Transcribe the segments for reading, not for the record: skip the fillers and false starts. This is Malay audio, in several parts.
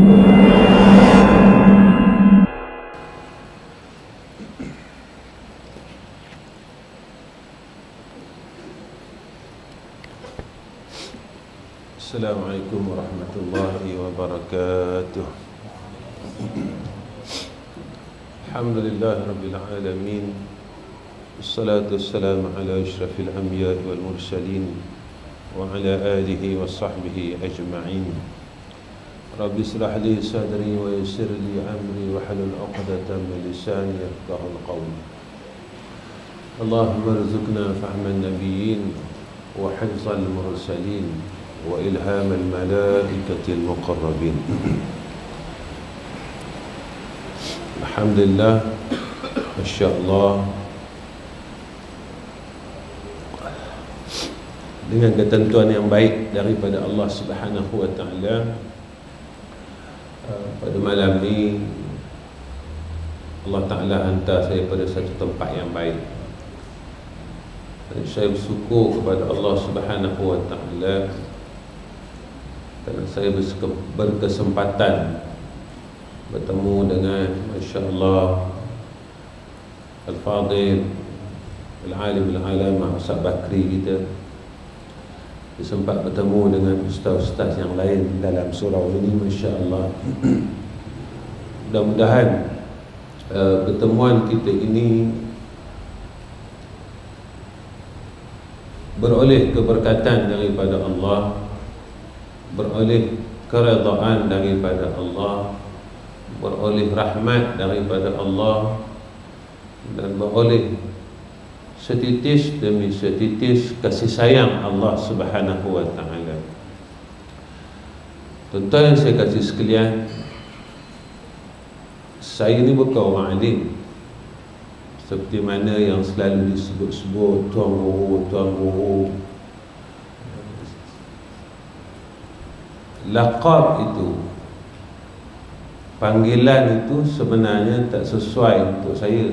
Assalamualaikum warahmatullahi wabarakatuh. Alhamdulillah rabbil alamin. Wassalatu wassalamu ala asyrafil anbiya'i wal mursalin wa ala alihi wa sahbihi ajma'in. Rabbi israh li sadri wa yassir li amri wa hlul 'uqdatam min lisani yafqahu qawli. Allahumma arzuqna fahman nabiyyin wa hifzal mursalin wa ilhamal malaikatil muqarrabin. Alhamdulillah, masya-Allah, dengan ketentuan yang baik daripada Allah Subhanahu wa taala, pada malam ni Allah Taala hantar saya pada satu tempat yang baik. Dan saya bersyukur kepada Allah Subhanahu wa taala kerana saya berkesempatan bertemu dengan masya-Allah Al-Fadhil Al-Alim Al-Alamah Ustaz Bakri kita. Sempat bertemu dengan ustaz-ustaz yang lain dalam surau ini, masya-Allah. Mudah-mudahan pertemuan kita ini beroleh keberkatan daripada Allah, beroleh keredaan daripada Allah, beroleh rahmat daripada Allah, dan beroleh setitis demi setitis kasih sayang Allah Subhanahu wa taala. Tuan-tuan yang saya kasih sekalian, saya ni bukan orang alim seperti mana yang selalu disebut-sebut tuan guru. Laqab itu, panggilan itu sebenarnya tak sesuai untuk saya.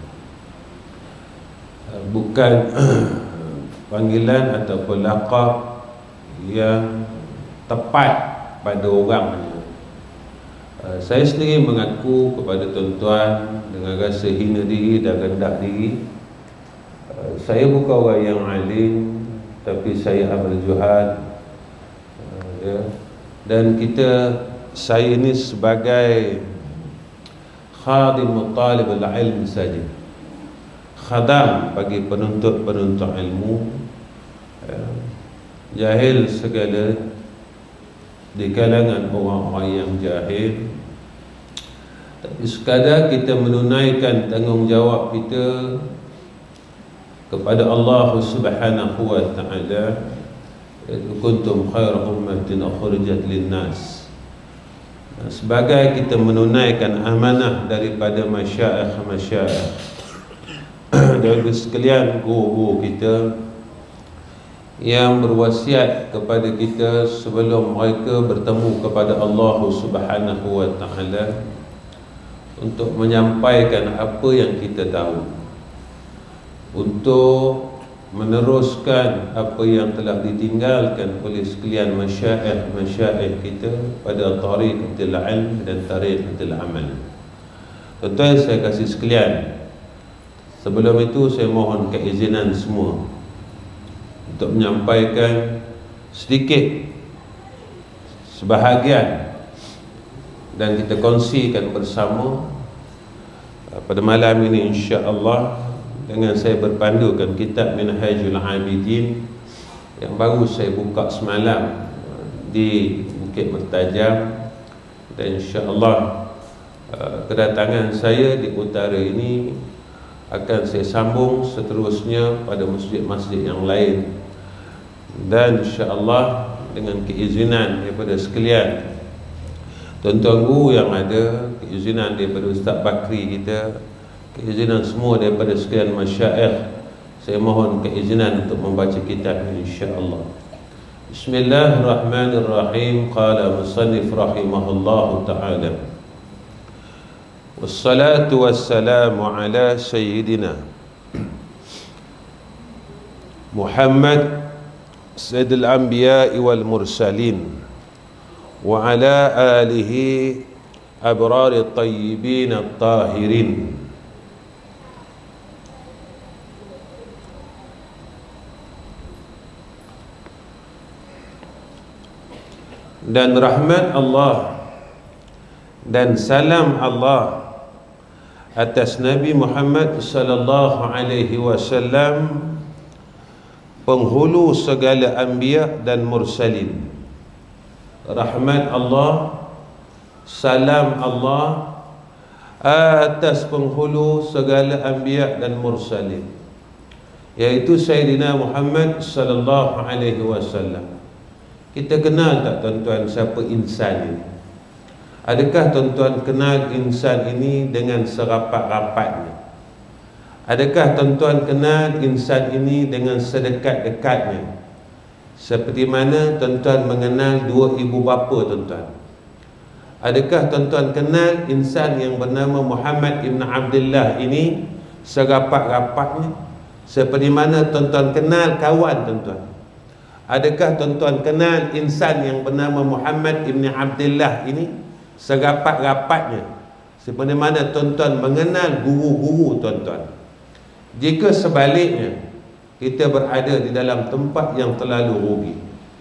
Bukan panggilan ataupun laqab yang tepat pada orangnya. Saya sendiri mengaku kepada tuan-tuan dengan rasa hina diri dan rendah diri, saya bukan orang yang alim, tapi saya amal juhad, ya. Dan saya ini sebagai khadim talib al-ilm saja, khadam bagi penuntut ilmu, jahil segala di kalangan orang-orang yang jahil. Tapi sekadar kita menunaikan tanggungjawab kita kepada Allah Subhanahu wa taala, kuntum khaira ummatin ukhrijat linnas. Sebagai kita menunaikan amanah daripada masyayikh dan sekalian guru-guru kita yang berwasiat kepada kita sebelum mereka bertemu kepada Allah Subhanahu wa taala untuk menyampaikan apa yang kita tahu, untuk meneruskan apa yang telah ditinggalkan oleh sekalian masyayikh kita pada tariqatul ilm dan tariqatul amal. Tuan-tuan saya kasih sekalian, sebelum itu saya mohon keizinan semua untuk menyampaikan sedikit sebahagian dan kita kongsikan bersama pada malam ini, insya-Allah, dengan saya berpandukan kitab Minhajul Abidin yang baru saya buka semalam di Bukit Mertajam, dan insya-Allah kedatangan saya di utara ini akan saya sambung seterusnya pada masjid-masjid yang lain. Dan insya-Allah dengan keizinan daripada sekalian tuan-tuan guru yang ada, keizinan daripada Ustaz Bakri kita, keizinan semua daripada sekalian masyayikh, saya mohon keizinan untuk membaca kitab ini, insya-Allah. Bismillahirrahmanirrahim. Qala musannif rahimahullahu ta'ala, wassalatu wassalamu ala sayyidina Muhammad sayyidil anbiya'i wal mursalin وعلى آله أبرار الطيبين الطاهرين. Dan rahmat Allah dan salam Allah atas Nabi Muhammad sallallahu alaihi wasallam, penghulu segala anbiya dan mursalin. Rahmat Allah, salam Allah atas penghulu segala anbiya dan mursalin, yaitu Sayyidina Muhammad sallallahu alaihi wasallam. Kita kenal tak tuan-tuan siapa insan ini? Adakah tuan-tuan kenal insan ini dengan serapat-rapatnya? Adakah tuan-tuan kenal insan ini dengan sedekat-dekatnya? Seperti mana tuan-tuan mengenal dua ibu bapa tuan-tuan? Adakah tuan-tuan kenal insan yang bernama Muhammad ibn Abdullah ini serapat-rapatnya? Seperti mana tuan-tuan kenal kawan tuan-tuan? Adakah tuan-tuan kenal insan yang bernama Muhammad ibn Abdullah ini serapat-rapatnya? Seperti mana tuan-tuan mengenal guru-guru tuan-tuan? Jika sebaliknya, kita berada di dalam tempat yang terlalu rugi.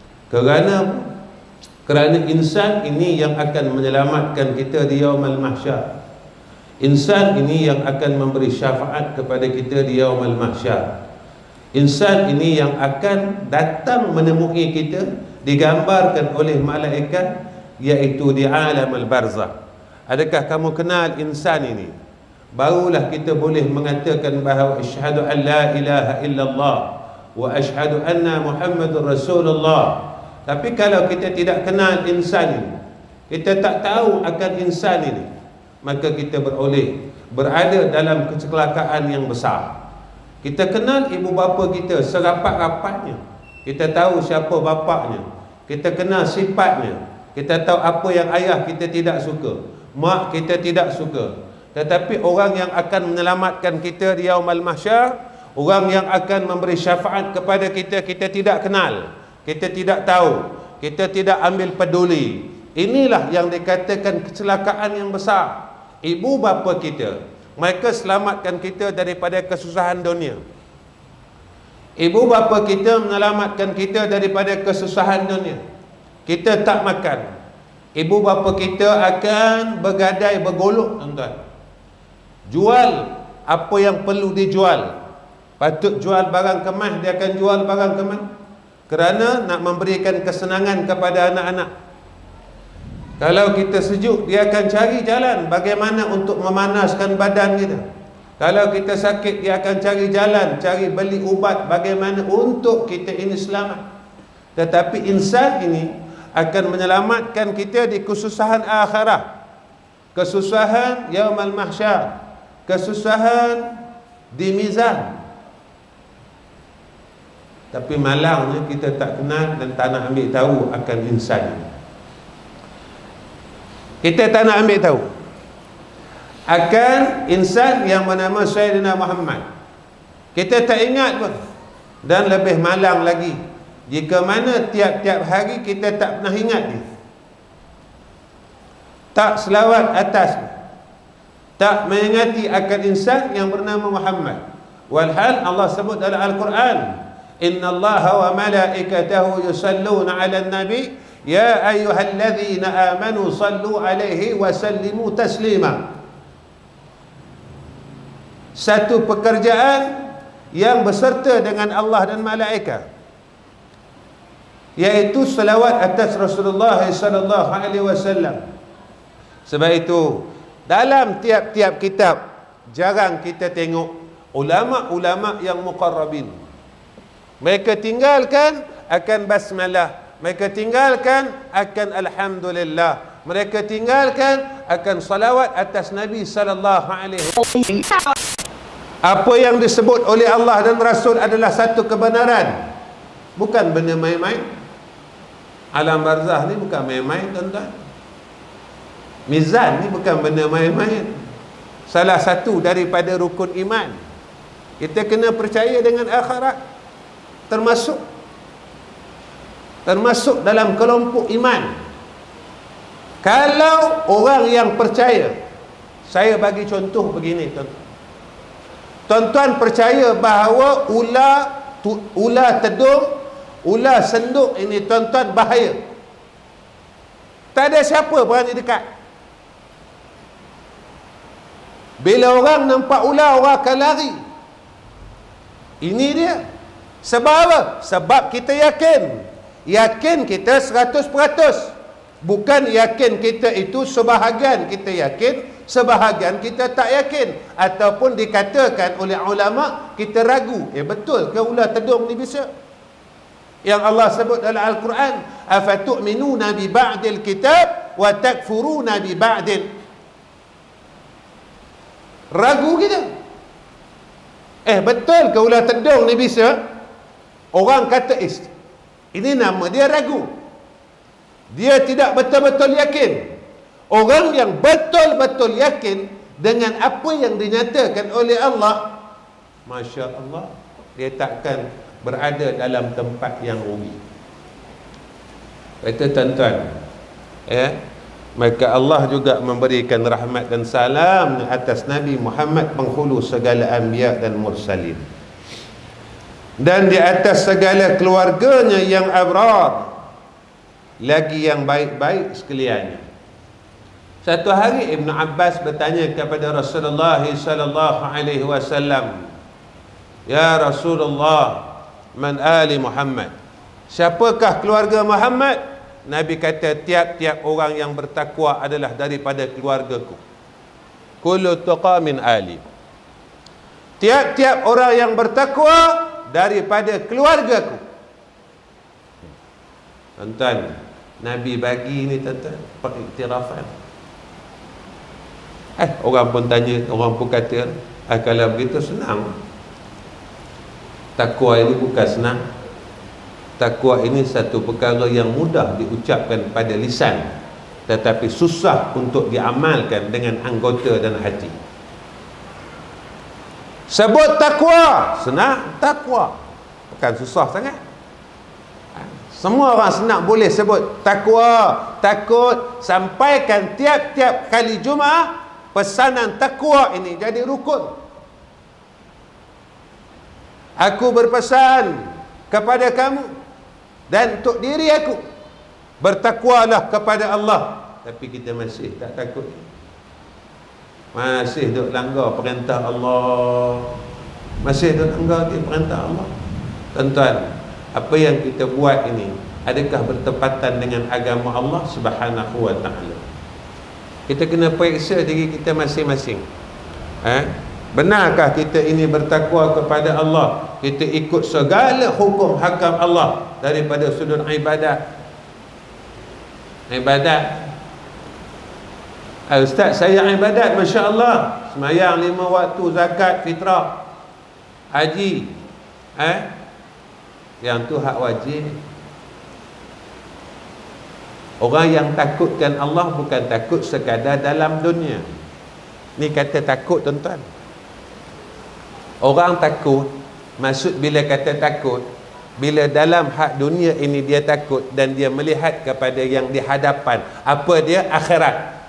Kerana insan ini yang akan menyelamatkan kita di yaumul mahsyar. Insan ini yang akan memberi syafaat kepada kita di yaumul mahsyar. Insan ini yang akan datang menemui kita, digambarkan oleh malaikat, iaitu di alam al-barzakh. Adakah kamu kenal insan ini? Barulah kita boleh mengatakan bahawa asyhadu an la ilaha illallah wa asyhadu anna Muhammadur Rasulullah. Tapi kalau kita tidak kenal insan ini, kita tak tahu akan insan ini, maka kita berada dalam kecelakaan yang besar. Kita kenal ibu bapa kita serapat-rapatnya, kita tahu siapa bapaknya, kita kenal sifatnya, kita tahu apa yang ayah kita tidak suka, mak kita tidak suka. Tetapi orang yang akan menyelamatkan kita di yaumul mahsyar, orang yang akan memberi syafaat kepada kita, kita tidak kenal, kita tidak tahu, kita tidak ambil peduli. Inilah yang dikatakan kecelakaan yang besar. Ibu bapa kita, mereka selamatkan kita daripada kesusahan dunia. Ibu bapa kita menyelamatkan kita daripada kesusahan dunia. Kita tak makan, ibu bapa kita akan bergadai bergolok tuan-tuan. Jual apa yang perlu dijual. Patut jual barang kemas, dia akan jual barang kemas, kerana nak memberikan kesenangan kepada anak-anak. Kalau kita sejuk, dia akan cari jalan bagaimana untuk memanaskan badan kita. Kalau kita sakit, dia akan cari jalan, cari beli ubat bagaimana untuk kita ini selamat. Tetapi insan ini akan menyelamatkan kita di kesusahan akhirat, kesusahan yaumul mahsyar, kesusahan di mizan. Tapi malangnya kita tak kenal dan tak nak ambil tahu akan insan ini. Kita tak nak ambil tahu akan insan yang bernama Sayyidina Muhammad. Kita tak ingat pun. Dan lebih malang lagi, jika mana tiap-tiap hari kita tak pernah ingat dia, tak selawat atas, tak mengingati akan insan yang bernama Muhammad. Walhal Allah sebut dalam Al-Quran, innallaha wa malaikatahu yusalluna ala nabi ya ayyuhalladzina amanu sallu alaihi wa sallimu taslima. Satu pekerjaan yang berserta dengan Allah dan malaikat, yaitu selawat atas Rasulullah sallallahu alaihi wasallam. Sebab itu dalam tiap-tiap kitab jarang kita tengok ulama-ulama yang muqarrabin. Mereka tinggalkan akan basmalah, mereka tinggalkan akan alhamdulillah, mereka tinggalkan akan salawat atas Nabi sallallahu alaihi wasallam. Apa yang disebut oleh Allah dan Rasul adalah satu kebenaran, bukan benda main-main. Alam barzah ni bukan main-main tuan-tuan. Mizan ni bukan benda main-main. Salah satu daripada rukun iman. Kita kena percaya dengan akhirat, termasuk dalam kelompok iman. Kalau orang yang percaya, saya bagi contoh begini tuan-tuan. Tuan-tuan percaya bahawa ular tedung, ular senduk ini tuan-tuan bahaya. Tak ada siapa berani dekat. Bila orang nampak ular, orang akan lari. Ini dia. Sebab apa? Sebab kita yakin. Yakin kita 100%. Bukan yakin kita itu sebahagian kita yakin, sebahagian kita tak yakin. Ataupun dikatakan oleh ulama, kita ragu. Betul ke ular tedung ni bisa? Yang Allah sebut dalam Al-Quran, afatu'minuna bi ba'dil kitab wa takfuruna bi ba'dil. Ragu kita. Betul ke ular tedung ni bisa? Orang kata ini nama dia ragu. Dia tidak betul-betul yakin. Orang yang betul-betul yakin dengan apa yang dinyatakan oleh Allah, Masya Allah, dia takkan berada dalam tempat yang rugi. Kata tuan-tuan, maka Allah juga memberikan rahmat dan salam atas Nabi Muhammad, penghulu segala anbiya dan mursalin, dan di atas segala keluarganya yang abrar, lagi yang baik-baik sekaliannya. Satu hari Ibn Abbas bertanya kepada Rasulullah sallallahu alaihi wasallam, "Ya Rasulullah, man ali Muhammad?" Siapakah keluarga Muhammad? Nabi kata, tiap-tiap orang yang bertakwa adalah daripada keluargaku. Kullu tuqa min ali. Tiap-tiap orang yang bertakwa daripada keluargaku. Tuan-tuan, Nabi bagi ni tuan-tuan pengiktirafan. Orang pun tanya, orang pun kata, kalau begitu senang. Takwa ini bukan senang. Takwa ini satu perkara yang mudah diucapkan pada lisan, tetapi susah untuk diamalkan dengan anggota dan hati. Sebut takwa, senang. Takwa bukan susah sangat. Semua orang senang boleh sebut takwa, takut. Sampaikan tiap-tiap kali Jumaat pesanan takwa ini jadi rukun. Aku berpesan kepada kamu dan untuk diri aku, bertakwalah kepada Allah. Tapi kita masih tak takut, masih duk langgar perintah Allah, masih duk langgar perintah Allah. Tuan-tuan, apa yang kita buat ini adakah bertepatan dengan agama Allah Subhanahu wa ta'ala? Kita kena periksa diri kita masing-masing. Benarkah kita ini bertakwa kepada Allah? Kita ikut segala hukum hakam Allah daripada sudut ibadat. Ustaz, saya ibadat, Masya Allah, semayang 5 waktu, zakat, fitrah, haji, yang tu hak wajib. Orang yang takutkan Allah bukan takut sekadar dalam dunia. Ni kata takut, tuan-tuan. Orang takut, maksud bila kata takut, bila dalam hak dunia ini dia takut dan dia melihat kepada yang di hadapan. Apa dia? Akhirat.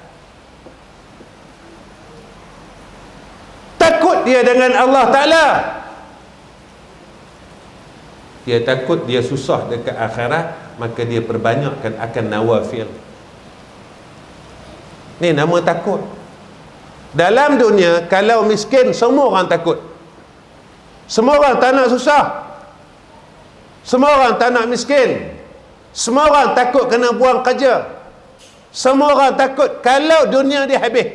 Takut dia dengan Allah Ta'ala. Dia takut dia susah dekat akhirat, maka dia perbanyakkan akan nawafil. Ni nama takut. Dalam dunia, kalau miskin, semua orang takut. Semua orang tak nak susah. Semua orang tak nak miskin. Semua orang takut kena buang kerja. Semua orang takut kalau dunia dia habis.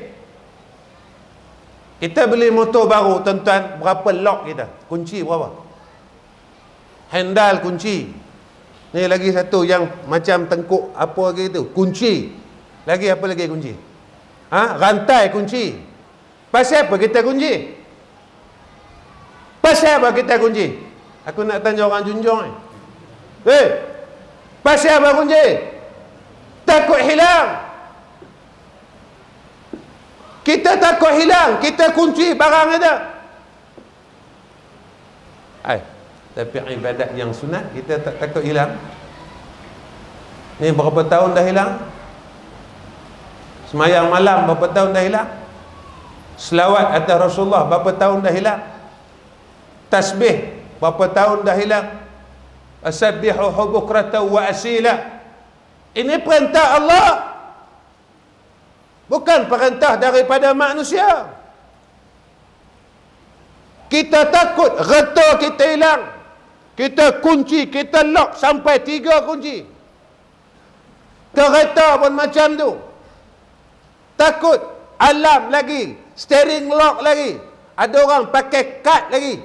Kita beli motor baru, tuan-tuan, berapa lock kita? Kunci berapa? Handal kunci. Ni lagi satu yang macam tengkuk apa lagi tu, kunci. Lagi apa lagi kunci? Rantai kunci. Pasal apa kita kunci? Pasal apa kita kunci? Aku nak tanya orang Junjong ni. Pasal apa kunci? Takut hilang. Kita takut hilang, kita kunci barang ada. Tapi ibadat yang sunat kita tak takut hilang. Ni berapa tahun dah hilang? Semayang malam berapa tahun dah hilang? Selawat atas Rasulullah berapa tahun dah hilang? Tasbih berapa tahun dah hilang? Asabbihu bukratan wa asila. Ini perintah Allah, bukan perintah daripada manusia. Kita takut reta kita hilang, kita kunci, kita lock sampai 3 kunci. Kereta pun macam tu, takut alarm lagi, steering lock lagi, ada orang pakai kad lagi,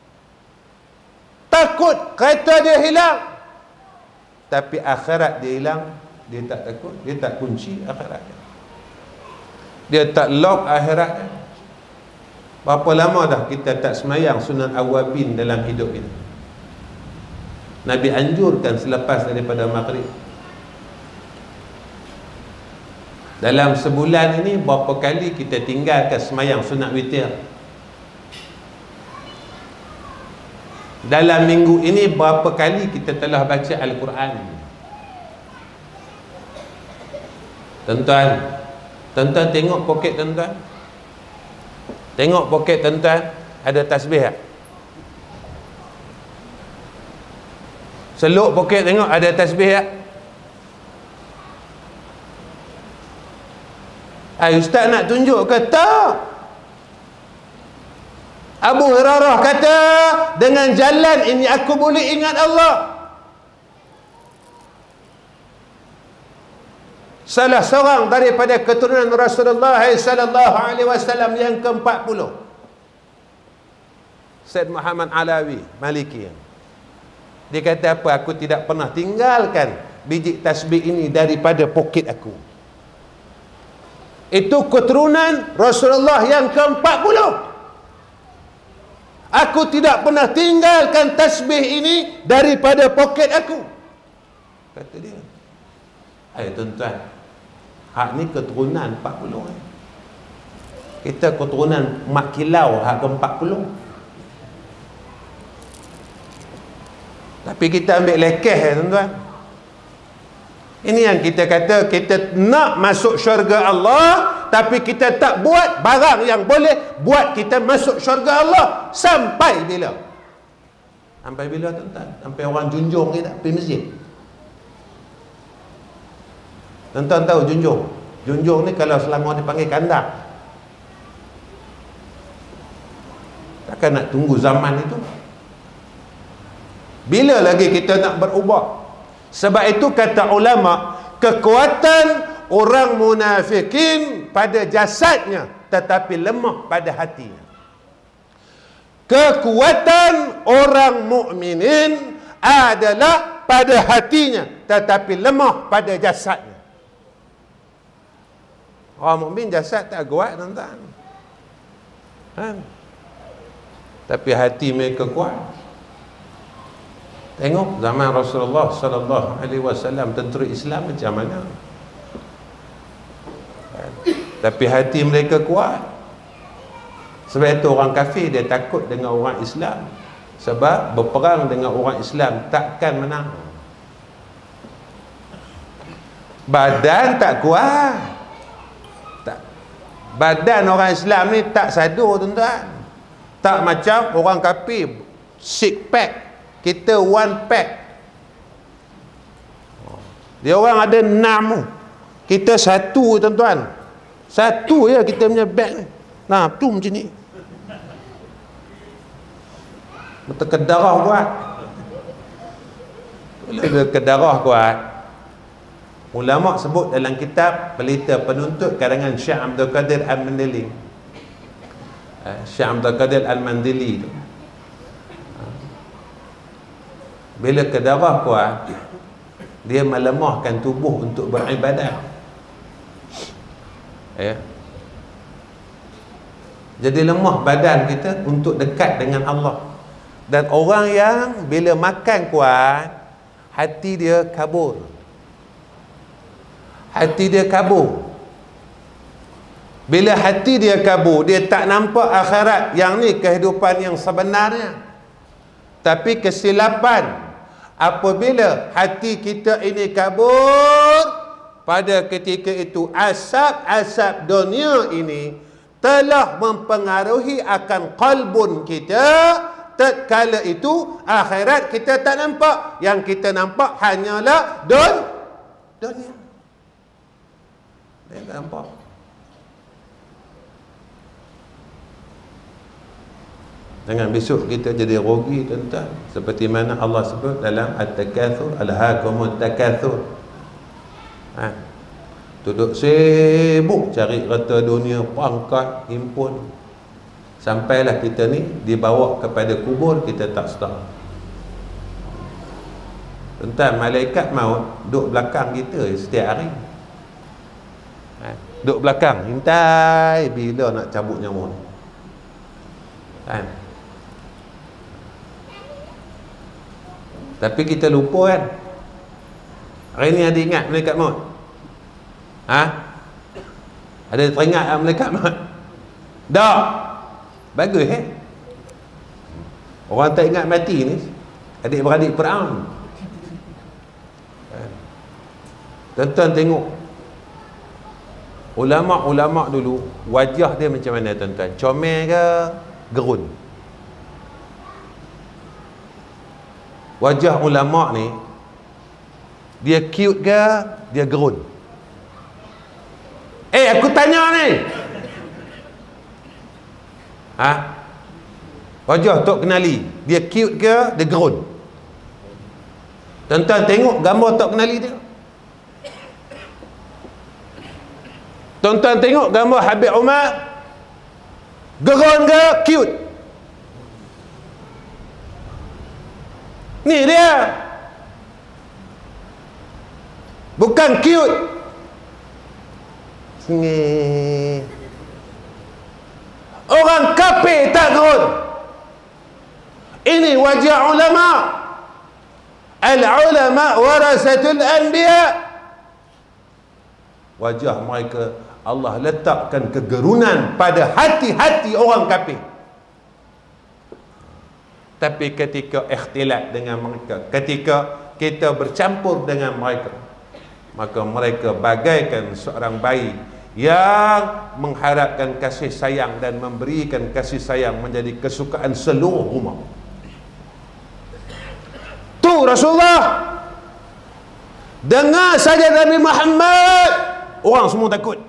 takut kereta dia hilang. Tapi akhirat dia hilang, dia tak takut, dia tak kunci akhirat dia tak lock akhirat dia. Berapa lama dah kita tak semayang sunan awabin dalam hidup ini? Nabi anjurkan selepas daripada maghrib. Dalam sebulan ini berapa kali kita tinggalkan semayang sunat witir? Dalam minggu ini berapa kali kita telah baca Al-Quran? Tuan-tuan tengok poket tuan-tuan. Tengok poket tuan-tuan, ada tasbih tak? Seluk poket tengok ada tasbih tak? Ustaz nak tunjuk ke? Tak. Abu Hurairah kata, dengan jalan ini aku boleh ingat Allah. Salah seorang daripada keturunan Rasulullah sallallahu alaihi wasallam yang ke-40, Said Muhammad Alawi Maliki, dia kata apa? Aku tidak pernah tinggalkan biji tasbih ini daripada poket aku. Itu keturunan Rasulullah yang ke-40. Aku tidak pernah tinggalkan tasbih ini daripada poket aku, kata dia. Ayo tuan-tuan, hak ni keturunan 40. Kita keturunan mak kilau hak ke-40. Tapi kita ambil lekeh ya tuan-tuan. Ini yang kita kata, kita nak masuk syurga Allah, tapi kita tak buat barang yang boleh buat kita masuk syurga Allah. Sampai bila? Sampai bila tuan-tuan? Sampai orang junjung kita pergi masjid. Tuan-tuan tahu junjung? Junjung ni kalau Selangor dipanggil kandang. Takkan nak tunggu zaman itu? Bila lagi kita nak berubah? Sebab itu kata ulama, kekuatan orang munafikin pada jasadnya tetapi lemah pada hatinya. Kekuatan orang mukminin adalah pada hatinya tetapi lemah pada jasadnya. Orang mukmin jasad tak kuat tuan-tuan, tapi hati mereka kuat. Tengok zaman Rasulullah sallallahu alaihi wasallam, tentera Islam macam mana, tapi hati mereka kuat. Sebab itu orang kafir dia takut dengan orang Islam, sebab berperang dengan orang Islam takkan menang. Badan tak kuat, badan orang Islam ni tak sadu tuan-tuan. Tak macam orang kafir, six pack, kita one pack. Dia orang ada 6, kita 1 tuan-tuan. 1 je kita punya bag ni. Nah, tu macam ni. Betul kedarah kuat. Bila kedarah kuat, ulama sebut dalam kitab Pelita Penuntut karangan Syekh Abdul Qadir Al-Mandili. Syekh Abdul Qadir Al-Mandili tu, bila kedarah kuat, dia melemahkan tubuh untuk beribadat. Jadi lemah badan kita untuk dekat dengan Allah. Dan orang yang bila makan kuat, hati dia kabur. Hati dia kabur. Bila hati dia kabur, dia tak nampak akhirat. Yang ni kehidupan yang sebenarnya. Tapi kesilapan, apabila hati kita ini kabur, pada ketika itu asap-asap dunia ini telah mempengaruhi akan qalbun kita. Tatkala itu akhirat kita tak nampak, yang kita nampak hanyalah dunia. Dia tak nampak. Jangan besok kita jadi rugi, tuan-tuan. Seperti mana Allah sebut dalam At-Takatsur, alhaakumut takatsur. Duduk sibuk cari harta dunia, pangkat, himpun. Sampailah kita ni dibawa kepada kubur, kita tak sedar. Tuan-tuan, malaikat maut duduk belakang kita setiap hari. Duduk belakang, hintai bila nak cabut nyawa. Tapi kita lupa kan. Hari ni ada ingat malaikat maut? Ada teringat malaikat maut? Tak. Bagus orang tak ingat mati ni adik-beradik Fir'aun. Tuan-tuan tengok ulama' dulu, wajah dia macam mana tuan-tuan? Comel ke gerun? Wajah ulama' ni, dia cute ke dia gerun? Aku tanya ni, wajah Tok Kenali, dia cute ke dia gerun? Tuan-tuan tengok gambar Tok Kenali dia. Tuan-tuan tengok gambar Habib Umar, gerun ke cute? Ni dia, bukan cute. Orang kafir tak gerun. Ini wajah ulama. Al-ulama warasatul anbiya. Wajah mereka Allah letakkan kegerunan pada hati-hati orang kafir. Tapi ketika ikhtilat dengan mereka, ketika kita bercampur dengan mereka, maka mereka bagaikan seorang bayi yang mengharapkan kasih sayang dan memberikan kasih sayang menjadi kesukaan seluruh umat. Tu Rasulullah, dengar saja Nabi Muhammad, orang semua takut.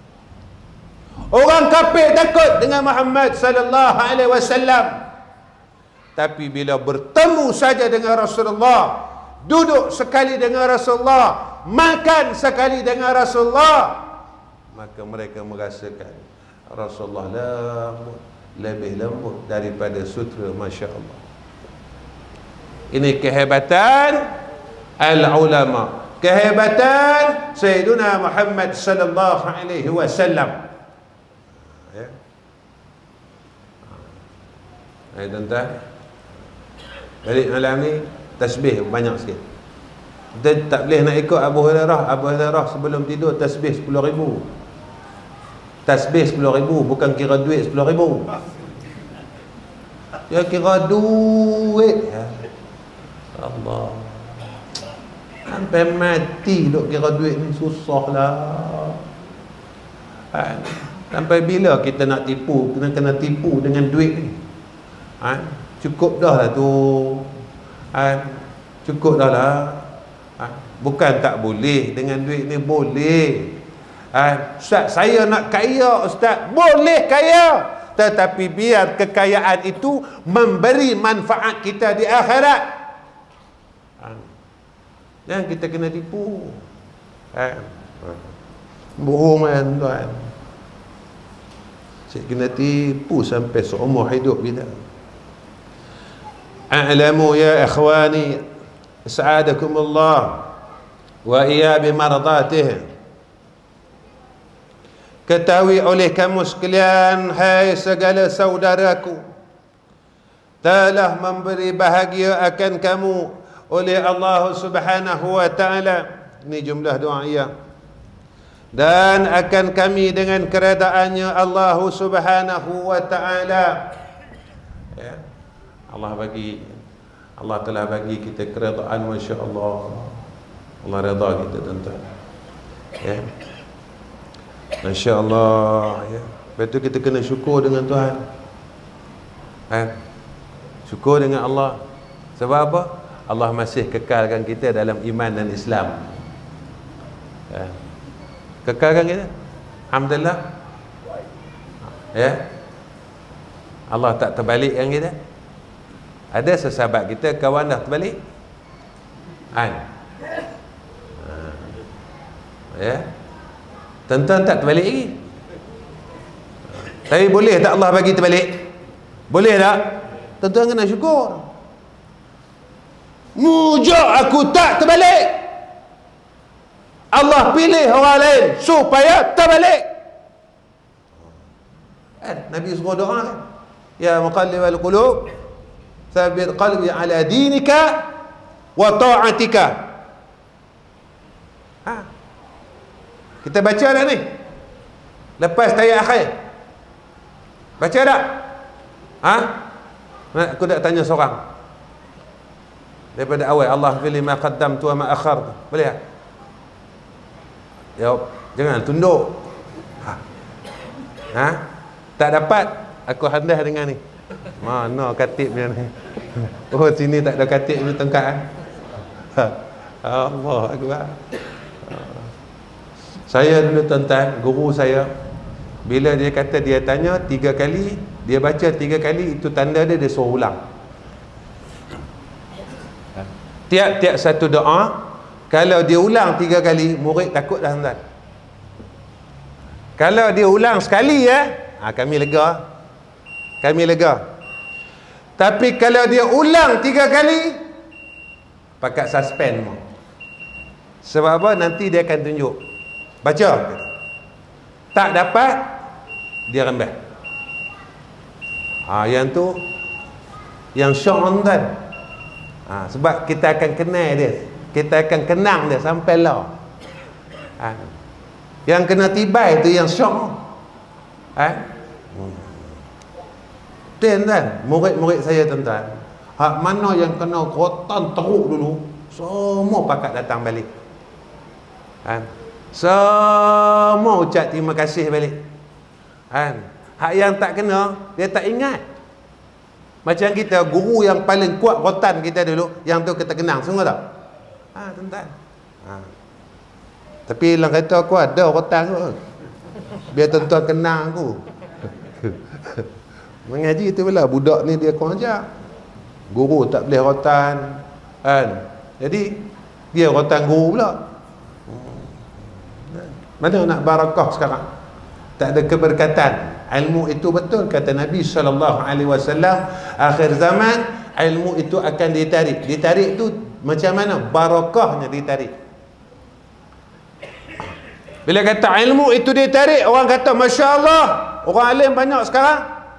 Orang kafir takut dengan Muhammad sallallahu alaihi wasallam. Tapi bila bertemu saja dengan Rasulullah, duduk sekali dengan Rasulullah, makan sekali dengan Rasulullah, maka mereka merasakan Rasulullah lebih lembut daripada sutera, Masya Allah. Ini kehebatan al-ulama, kehebatan Sayyiduna Muhammad sallallahu alaihi wasallam. Ya. Tuan-tuan, balik malam ni tasbih banyak sikit. Kita tak boleh nak ikut Abu Hurairah. Abu Hurairah sebelum tidur tasbih 10,000. Tasbih 10,000, bukan kira duit 10,000. Dia kira duit. Ya Allah, sampai mati duk kira duit ni susahlah. Sampai bila kita nak tipu, kena tipu dengan duit ni? Cukup dah lah tu. Cukup dah lah. Bukan tak boleh, dengan duit ni boleh. Ustaz, saya nak kaya Ustaz. Boleh kaya, tetapi biar kekayaan itu memberi manfaat kita di akhirat. Dan kita kena tipu. Bohong kan tuan. Saya kena tipu sampai seumur hidup kita. A'lamu ya ikhwani sa'adakumullah wa iya bimardatih. Ketahui oleh kamu sekalian, hai segala saudaraku, telah memberi bahagia akan kamu oleh Allah Subhanahu wa ta'ala. Ini jumlah doa ia. Dan akan kami dengan keredaannya Allah Subhanahu wa ta'ala. Ya. Allah telah bagi kita keredaan, Masya Allah. Allah redha kita, tuan-tuan. Ya. Masya Allah, ya. Lepas tu kita kena syukur dengan Tuhan. Syukur dengan Allah. Sebab apa? Allah masih kekalkan kita dalam iman dan Islam. Kekalkan kita. Alhamdulillah. Ya. Allah tak terbalikkan kita. Ada sesahabat kita kawan dah terbalik. Ya. Tuan-tuan tak terbalik lagi. Tapi boleh tak Allah bagi terbalik? Boleh tak? Tuan-tuan kena syukur. Mujur aku tak terbalik. Allah pilih orang lain supaya terbalik. Nabi suruh doa kan? Ya muqallibal qulub, tsabbit qalbi ala dinika wa ta'atika. Kita baca dah ni lepas tayat akhir. Baca tak? Aku nak tanya seorang daripada awal. Allah pilih ma qaddamtu wa ma akhartu. Boleh tak? Jawab. Jangan tunduk. Tak dapat. Aku handah dengan ni. Mana katib dia ni? Oh, sini tak ada katib ni tengkat. Allah Akbar. Saya dulu tuan-tuan, guru saya, bila dia kata dia tanya 3 kali, dia baca 3 kali, itu tanda dia suruh ulang. Tiap-tiap satu doa, kalau dia ulang 3 kali, murid takut dah tuan-tuan. Kalau dia ulang sekali kami lega. Kami lega. Tapi kalau dia ulang 3 kali, pakat suspend. Sebab apa? Nanti dia akan tunjuk. Baca. Tak dapat, dia rembah. Yang tu, yang syok tuan. Sebab kita akan kenal dia. Kita akan kenang dia sampai lah. Yang kena tibai tu yang syok. Tuan-tuan, murid-murid saya tuan-tuan, hak mana yang kena rotan teruk dulu, semua pakat datang balik. Semua ucap terima kasih balik. Hak yang tak kena, dia tak ingat. Macam kita, guru yang paling kuat rotan kita dulu, yang tu kita kenang semua tak? Tuan-tuan. Tapi lang kata aku ada rotan tu, biar tuan-tuan kenang aku. Mengaji tu pula, budak ni dia kurang ajar. Guru tak boleh rotan, jadi dia rotan guru pula. Mana nak barakah sekarang? Tak ada keberkatan. Ilmu itu betul kata Nabi SAW, akhir zaman ilmu itu akan ditarik. Ditarik tu macam mana? Barakahnya ditarik. Bila kata ilmu itu ditarik, orang kata Masya Allah, orang alim banyak sekarang.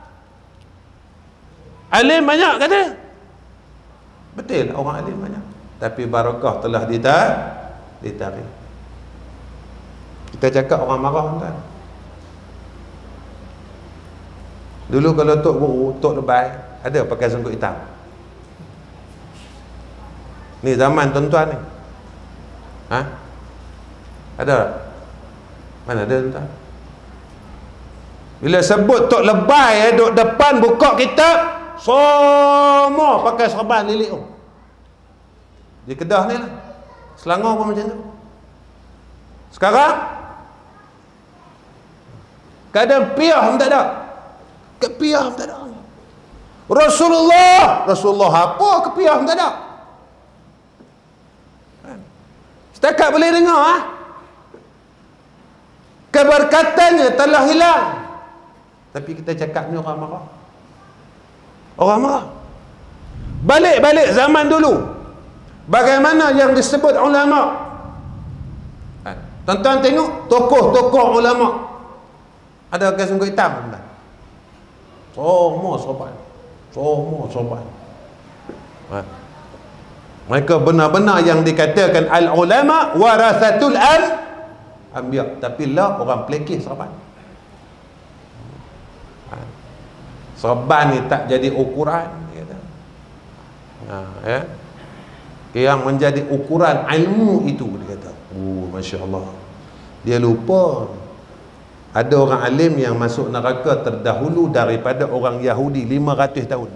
Alim banyak kata. Betul, orang alim banyak, tapi barakah telah ditarik. Kita cakap orang marah kan. Dulu kalau tok guru, tok lebay, ada pakai songkok hitam. Ni zaman tuan-tuan ni. Ada? Mana ada tuan-tuan? Bila sebut tok lebay duduk depan buka kitab, semua pakai serban lilik tu. Di Kedah ni lah, Selangor pun macam tu. Sekarang kadang piah pun tak ada. Kepiah pun tak ada. Rasulullah apa kepiah pun tak ada. Setakat boleh dengar keberkatannya telah hilang. Tapi kita cakap ni orang marah. Orang marah. Balik zaman dulu, bagaimana yang disebut ulama. Tuan-tuan tengok tokoh-tokoh ulama, ada pakai songkok hitam tak? Semua sopan. Mereka benar-benar yang dikatakan al-ulama warasatul anbiya, tapi lah orang pelekeh serban. Serban ni tak jadi ukuran, kata. Yang menjadi ukuran ilmu itu, dia kata. Masya Allah. Dia lupa ada orang alim yang masuk neraka terdahulu daripada orang Yahudi 500 tahun.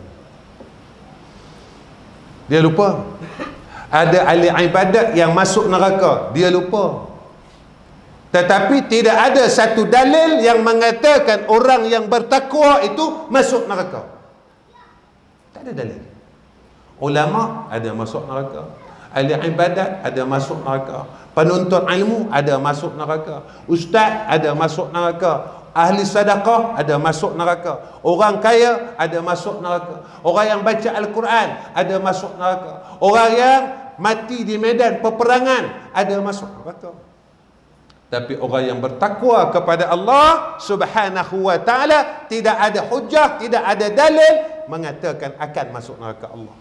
Dia lupa. Ada ahli ibadat yang masuk neraka, dia lupa. Tetapi tidak ada satu dalil yang mengatakan orang yang bertakwa itu masuk neraka. Tak ada dalil. Ulama ada masuk neraka, ahli ibadat ada masuk neraka, penuntut ilmu ada masuk neraka, ustaz ada masuk neraka, ahli sedekah ada masuk neraka, orang kaya ada masuk neraka, orang yang baca Al-Quran ada masuk neraka, orang yang mati di medan peperangan ada masuk neraka. Tapi orang yang bertakwa kepada Allah Subhanahu wa ta'ala, tidak ada hujah, tidak ada dalil mengatakan akan masuk neraka Allah.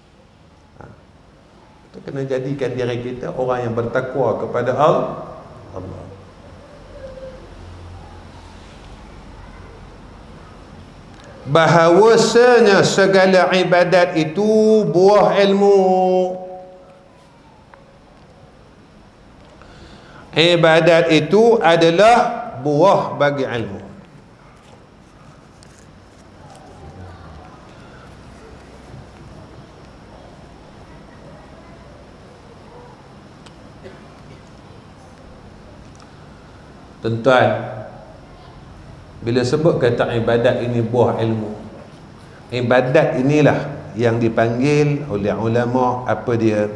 Kita kena jadikan diri kita orang yang bertakwa kepada Allah. Bahawasanya segala ibadat itu buah ilmu. Ibadat itu adalah buah bagi ilmu. Tuan-tuan, bila sebut kata ibadat ini buah ilmu, ibadat inilah yang dipanggil oleh ulama apa dia?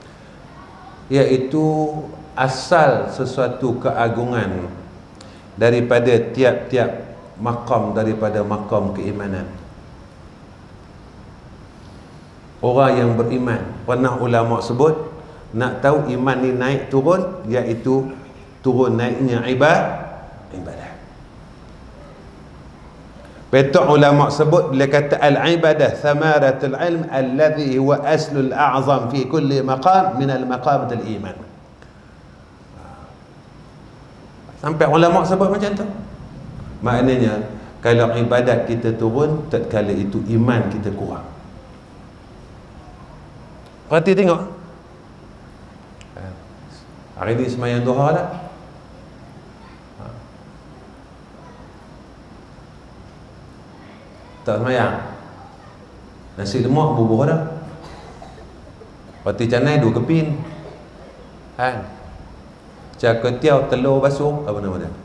Iaitu asal sesuatu keagungan daripada tiap-tiap maqam, daripada maqam keimanan. Orang yang beriman, pernah ulama sebut, nak tahu iman ni naik turun, iaitu turun naiknya ibadah. Betul ulama sebut bila kata al-ibadah thamaratul ilm alladhi huwa aslul a'zam fi kulli maqam min al-maqamat al-iman. Sampai ulama sebut macam tu. Maknanya kalau ibadat kita turun, tatkala itu iman kita kurang. Perhati tengok. Hari ni sembahyang duha dah. Tak sembahyang. Nasi lemak bubuh dah. Roti canai 2 keping. Kan? Cak ketiau telur basuh, apa nama dia?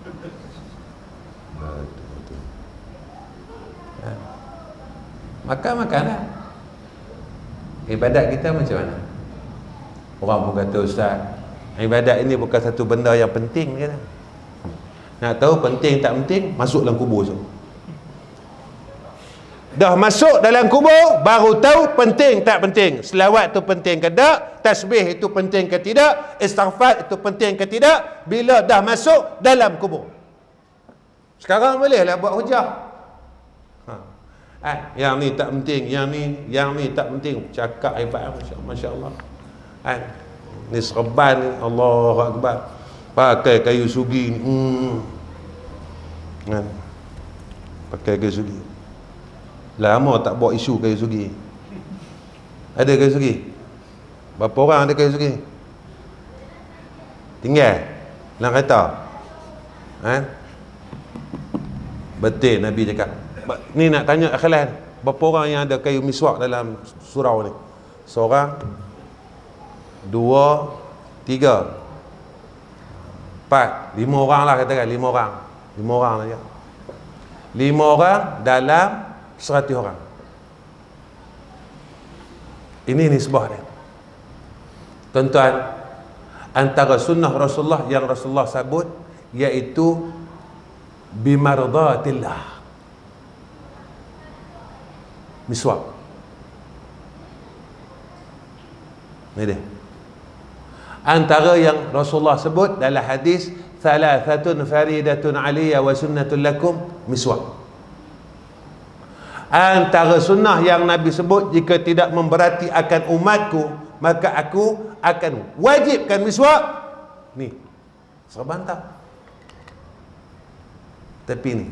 Makan-makan lah. Ibadat kita macam mana? Orang pun kata, ustaz, ibadat ini bukan satu benda yang penting kan? Nak tahu penting tak penting, masuk dalam kubur so. Dah masuk dalam kubur, baru tahu penting tak penting. Selawat tu penting ke tak? Tasbih itu penting ke tidak? Istighfar itu penting ke tidak? Bila dah masuk dalam kubur. Sekarang bolehlah buat hujah. Yang ni tak penting, yang ni tak penting. Cakap hebat, Masya Allah. Ni serban ni, Allahu Akbar. Pakai kayu sugi ni. Pakai kayu sugi. Lama tak bawa isu kayu sugi. Ada kayu sugi? Berapa orang ada kayu sugi? Tinggal dalam kereta. Betul Nabi cakap. Ni nak tanya akhilan, berapa orang yang ada kayu miswak dalam surau ni? Seorang, 2, 3, 4, 5 orang lah katakan. 5 orang. 5 orang saja. 5 orang dalam 100 orang. Ini nisbah dia. Tuan-tuan, antara sunnah Rasulullah yang Rasulullah sebut, iaitu bimardatillah. Miswak. Ini dia. Antara yang Rasulullah sebut dalam hadis, thalathatun faridatun aliyya wa sunnatun lakum, miswak. Antara sunnah yang Nabi sebut, jika tidak memberati akan umatku, maka aku akan wajibkan miswak. Ni serban tak? Tapi ni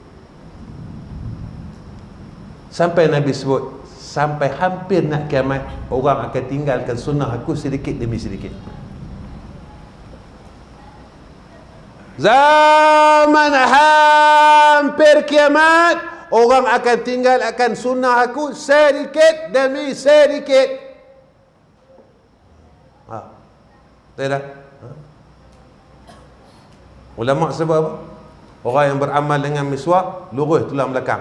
sampai Nabi sebut, sampai hampir nak kiamat, orang akan tinggalkan sunnah aku sedikit demi sedikit. Zaman hampir kiamat, orang akan tinggalkan sunnah aku sedikit demi sedikit. Tidak. Ulama sebab apa? Orang yang beramal dengan miswak lurus tulang belakang.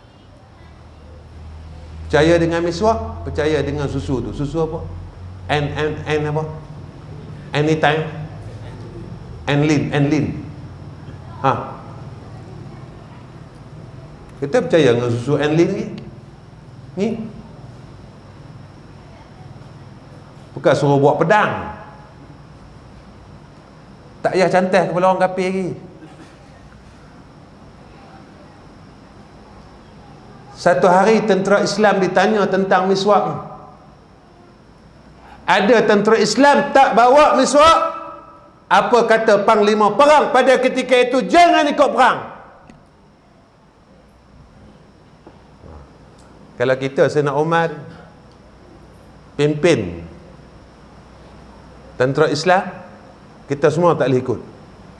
Percaya dengan miswak, percaya dengan susu tu. Susu apa? N apa? Anytime. Enlin. Kita percaya dengan susu Enlin ni. Bukan suruh buat pedang. Tak payah cantik kepala orang kafir lagi. Satu hari tentera Islam ditanya tentang miswak. Ada tentera Islam tak bawa miswak. Apa kata panglima perang pada ketika itu? Jangan ikut perang. Kalau kita Sayyidina Umar pimpin tentera Islam, kita semua tak boleh ikut.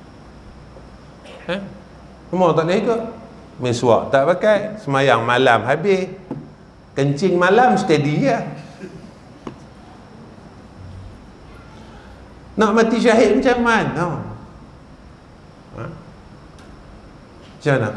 Semua tak boleh ikut. Miswak tak pakai, semayang malam habis, kencing malam steady je. Nak mati syahid macam mana? Macam mana?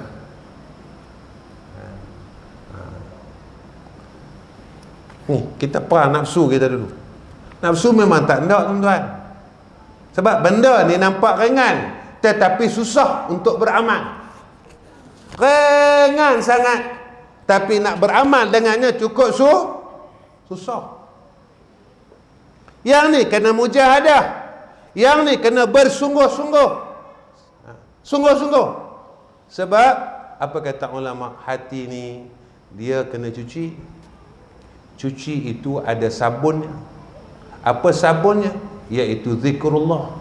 Ni, kita perang nafsu kita dulu. Nafsu memang tak ada, tuan-tuan. Sebab benda ni nampak ringan, tetapi susah untuk beramal. Ringan sangat, tapi nak beramal dengannya cukup susah. Yang ni kena mujahadah, yang ni kena bersungguh-sungguh. Sungguh-sungguh. Sebab apa kata ulama, hati ni dia kena cuci. Cuci itu ada sabunnya. Apa sabunnya? Iaitu zikrullah.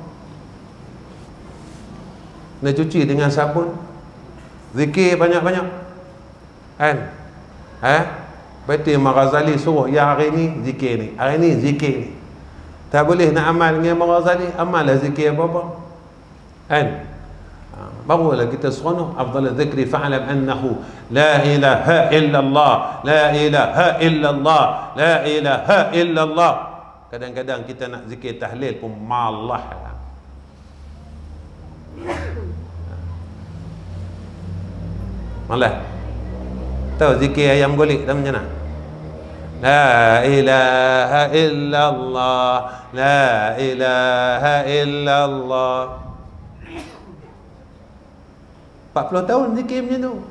Nak cuci dengan sabun, zikir banyak-banyak, kan? Betul Imam Ghazali suruh, ya hari ni zikir ni, hari ni zikir ni. Tak boleh nak amal dengan Imam Ghazali, amallah zikir apa-apa, kan? Barulah kita seronok. Afdal zikri fa'lam annahu la ilaha illallah, la ilaha illallah, la ilaha illallah. Kadang-kadang kita nak zikir tahlil pun malah. Malah. Tahu zikir ayam golek tak macam mana? La ilaha illallah, la ilaha illallah. 40 tahun zikir macam tu.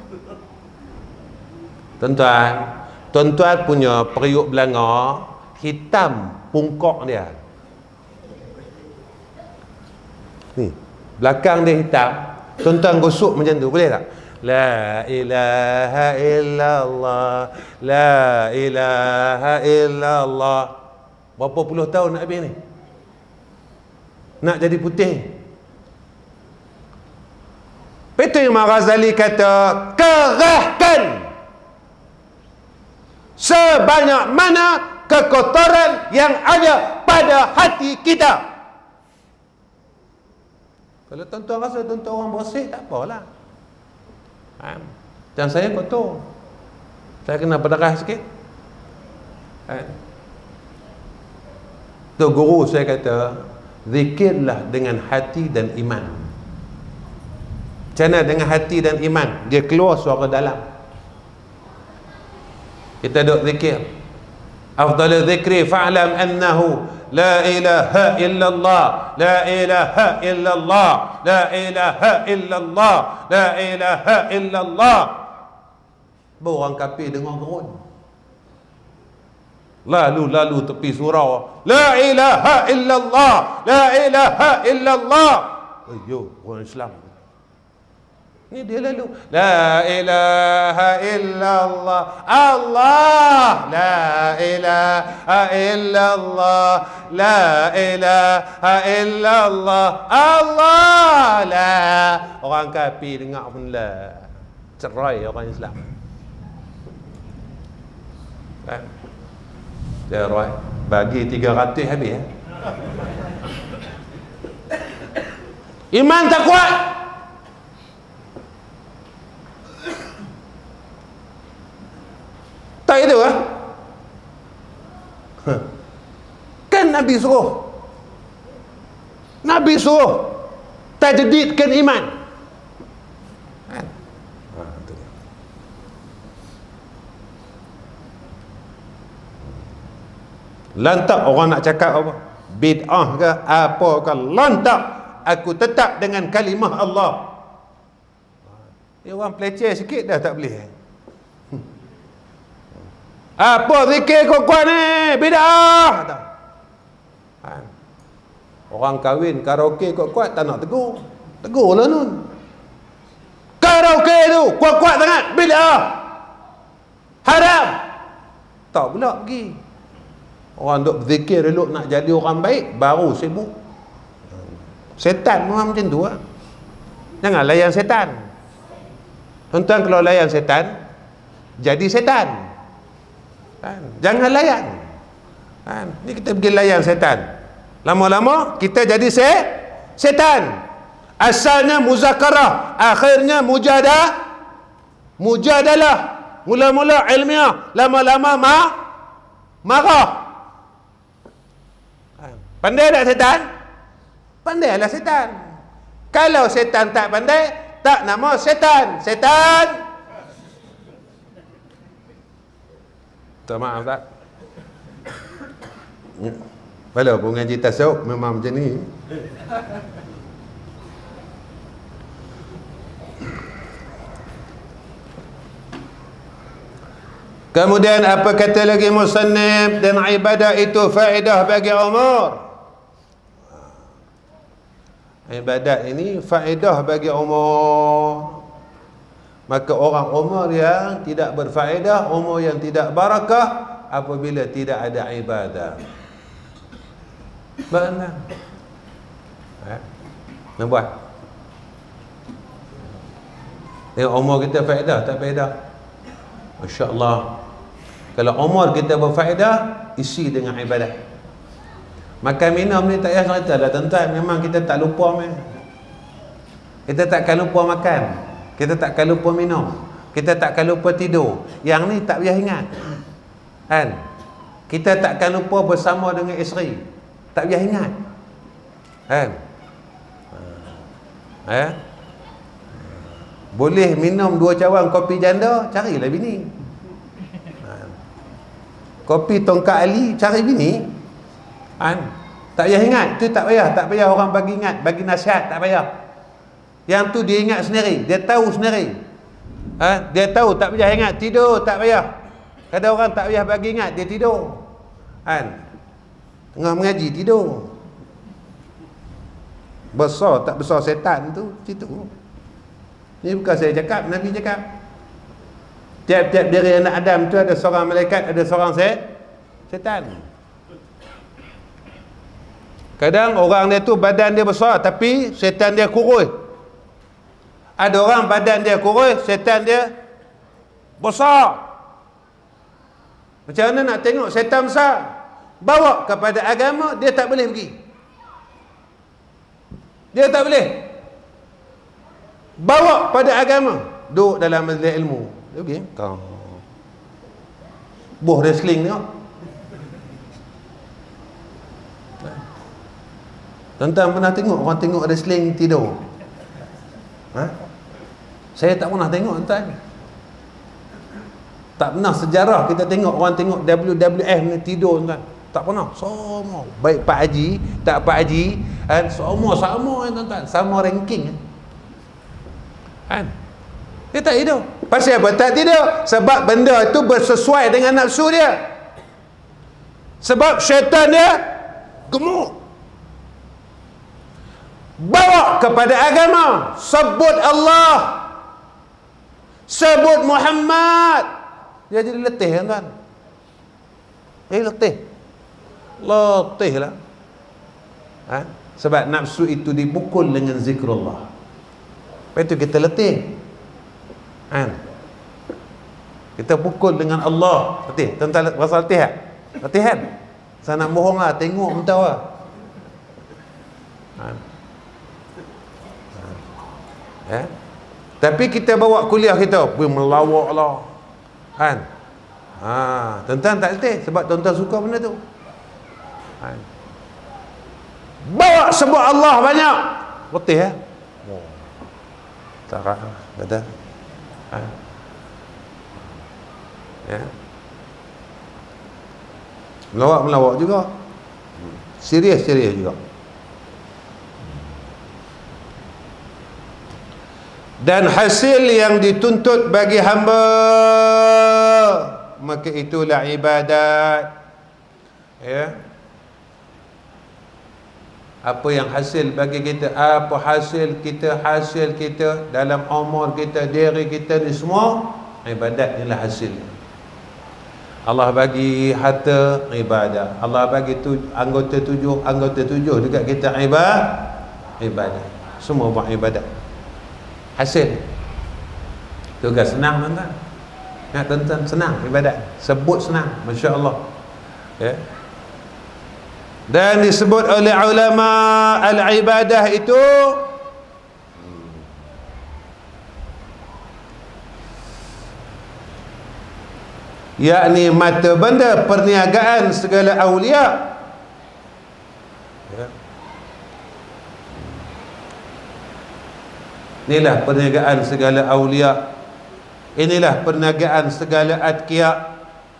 Tuan-tuan punya periuk belanga hitam pungkok dia. Ni, belakang dia hitam. Tuan-tuan gosok macam tu, boleh tak? La ilaha illallah, la ilaha illallah. Berapa puluh tahun nak habis ni? Nak jadi putih. Itu Imam Ghazali kata, kerahkan sebanyak mana kekotoran yang ada pada hati kita. Kalau tuan-tuan rasa tuan-tuan orang bersih, tak apalah. Dan saya kotor, saya kena berdarah sikit. Tu guru saya kata, zikirlah dengan hati dan iman. Macam mana dengan hati dan iman? Dia keluar suara dalam. Kita duk zikir. Afdal zikri fa'lam annahu la ilaha illallah, la ilaha illallah, la ilaha illallah, la ilaha illallah. Orang kafir dengar gerun. Lalu tepi surau, la ilaha illallah, la ilaha illallah. Ayo, orang Islam ni dia lalu, la ilaha illallah, Allah, la ilaha illallah, la ilaha illallah, Allah, la. Orang kafir dengar pun la. Cerai orang Islam. Cerai. Bagi 300 habis. Iman tak kuat. Tak itu lah. Kan Nabi suruh. Nabi suruh tajdidkan iman. Kan? Lantak orang nak cakap apa? Bid'ah ke apa ke? Lantak. Aku tetap dengan kalimah Allah. Dia orang peleceh sikit dah tak boleh. Apa zikir kuat-kuat ni? Bid'ah. Orang kahwin karaoke kuat-kuat tak nak tegur. Tegur lah nun. Karaoke tu kuat-kuat sangat. Bid'ah. Haram. Tak pula pergi. Orang duk berzikir elok nak jadi orang baik, baru sibuk. Setan memang macam tu lah. Jangan layan setan. Tuan-tuan kalau layan setan, jadi setan. Kan? Jangan layan. Kan? Ni kita pergi layan setan. Lama-lama kita jadi setan. Asalnya muzakarah, akhirnya mujadalah. Mula-mula ilmiah, lama-lama marah. Pandai tak setan? Pandailah setan. Kalau setan tak pandai, tak nama setan. Setan. Tak, maaf tak? Kalau pun ngaji tasawuf memang macam ni. Kemudian apa kata lagi musannif? Dan ibadah itu faedah bagi umur. Ibadat ini faedah bagi umur. Maka orang umur yang tidak berfaedah, umur yang tidak barakah apabila tidak ada ibadah. Benar. Nak buat. Umur kita faedah tak faedah? Masya-Allah. Kalau umur kita berfaedah, isi dengan ibadah. Makan minum ni tak payah cerita dah tuan-tuan. Memang kita tak lupa meh. Kita takkan lupa makan. Kita takkan lupa minum. Kita takkan lupa tidur. Yang ni tak payah ingat. Kan? Kita takkan lupa bersama dengan isteri. Tak payah ingat. Kan? Boleh minum 2 cawan kopi janda, carilah bini. Kopi tongkat Ali, cari bini. Tak payah ingat. Tu tak payah orang bagi ingat, bagi nasihat, tak payah. Yang tu dia ingat sendiri, dia tahu sendiri. Dia tahu, tak payah ingat. Tidur tak payah. Kadang orang tak payah bagi ingat, dia tidur. Tengah mengaji tidur. Besar tak besar setan tu situ. Ni bukan saya cakap, Nabi cakap. Tiap-tiap diri anak Adam tu ada seorang malaikat, ada seorang setan. Kadang orang dia tu badan dia besar tapi setan dia kurus. Ada orang badan dia kurus, setan dia besar. Macam mana nak tengok setan besar? Bawa kepada agama, dia tak boleh pergi. Dia tak boleh. Bawa pada agama, duduk dalam majlis ilmu. Dia pergi. Boh wrestling tengok. Tuan-tuan pernah tengok orang tengok wrestling tidur? Saya tak pernah tengok tuan. Tak pernah sejarah kita tengok orang tengok WWF ni tidur tuan. Tak pernah. Semua baik Pak Haji, tak Pak Haji, semua sama tuan-tuan, sama ranking. Dia tak tidur. Pasal apa tak tidur? Sebab benda itu bersesuai dengan nafsu dia. Sebab syaitan dia gemuk. Bawa kepada agama, sebut Allah, sebut Muhammad, dia jadi letih kan? Letih lah. Sebab nafsu itu dipukul dengan zikrullah. Lepas itu kita letih. Kita pukul dengan Allah. Letih. Tuan-tuan rasa letih tak? Letih kan? Saya nak bohong lah, tengok mentau lah. Ya. Tapi kita bawa kuliah kita pergi melawak lah, kan? Tuan-tuan tak letih sebab tuan-tuan suka benda tu, kan? Bawa sebut Allah banyak, letih ya? Tak kata, kan? Ya. Melawak juga, serius juga. Dan hasil yang dituntut bagi hamba, maka itulah ibadat. Ya. Apa yang hasil bagi kita, apa hasil kita dalam umur kita, diri kita ni semua, ibadat inilah hasil. Allah bagi harta, ibadah. Allah bagi anggota tujuh dekat kita, ibadah. Semua buat ibadat. Hasil tugas senang tuan-tuan. Nak tuan-tuan senang ibadat, sebut senang, Masya Allah, ya. Dan disebut oleh ulama al-ibadah itu yakni mata benda perniagaan segala awliya, ya. Inilah perniagaan segala awliya, inilah perniagaan segala atqiya,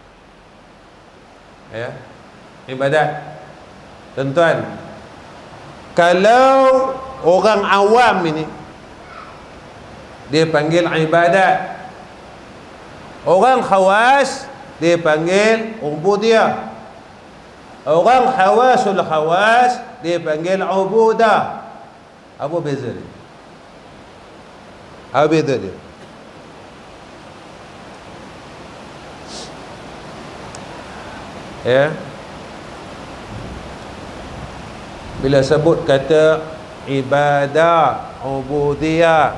ya. Ibadat, tuan-tuan. Kalau orang awam ini dia panggil ibadat, orang khawas dia panggil ubudiyah, orang khawasul khawas dia panggil ubudah. Apa beza dia? Apa beza dia? Ya. Bila sebut kata ibadah, ubudiyah,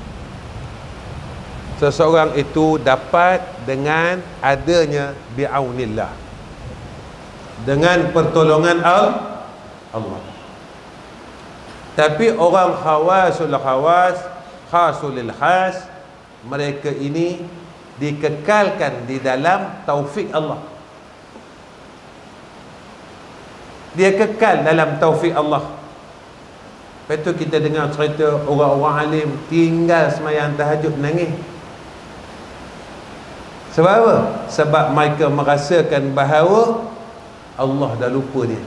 seseorang itu dapat dengan adanya bi'aunillah, dengan pertolongan Allah. Tapi orang khawasul khawas, khasulil khas, mereka ini dikekalkan di dalam taufik Allah. Dia kekal dalam taufik Allah. Lepas tu kita dengar cerita orang-orang alim tinggal sembahyang tahajud nangis. Sebab apa? Sebab mereka merasakan bahawa Allah dah lupa dia.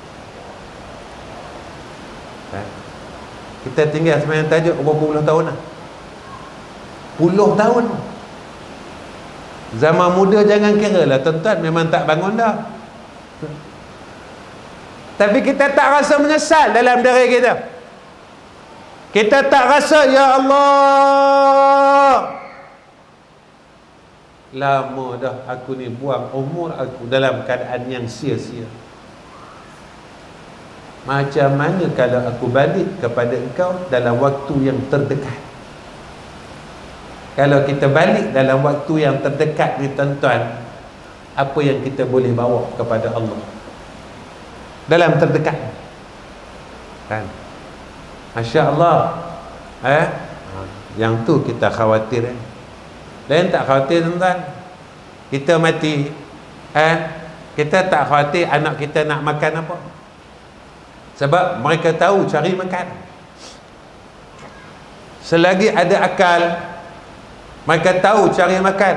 Kita tinggal sembahyang tahajud berapa puluh tahun dah? Puluh tahun. Zaman muda jangan kira lah tuan-tuan, memang tak bangun dah. Tapi kita tak rasa menyesal dalam diri kita. Kita tak rasa, ya Allah, lama dah aku ni buang umur aku dalam keadaan yang sia-sia. Macam mana kalau aku balik kepada engkau dalam waktu yang terdekat? Kalau kita balik dalam waktu yang terdekat ni tuan-tuan, apa yang kita boleh bawa kepada Allah dalam terdekat, kan? Masya Allah, yang tu kita khawatir, Lain tak khawatir tuan-tuan, kita mati, kita tak khawatir anak kita nak makan apa, sebab mereka tahu cari makan. Selagi ada akal, mereka tahu cari makan,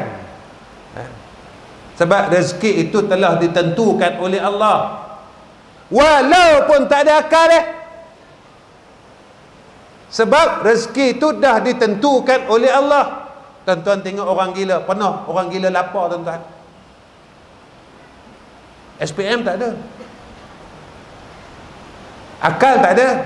sebab rezeki itu telah ditentukan oleh Allah. Walaupun tak ada akal, sebab rezeki itu dah ditentukan oleh Allah. Tuan-tuan tengok orang gila, pernah orang gila lapar tuan-tuan, SPM tak ada, akal tak ada,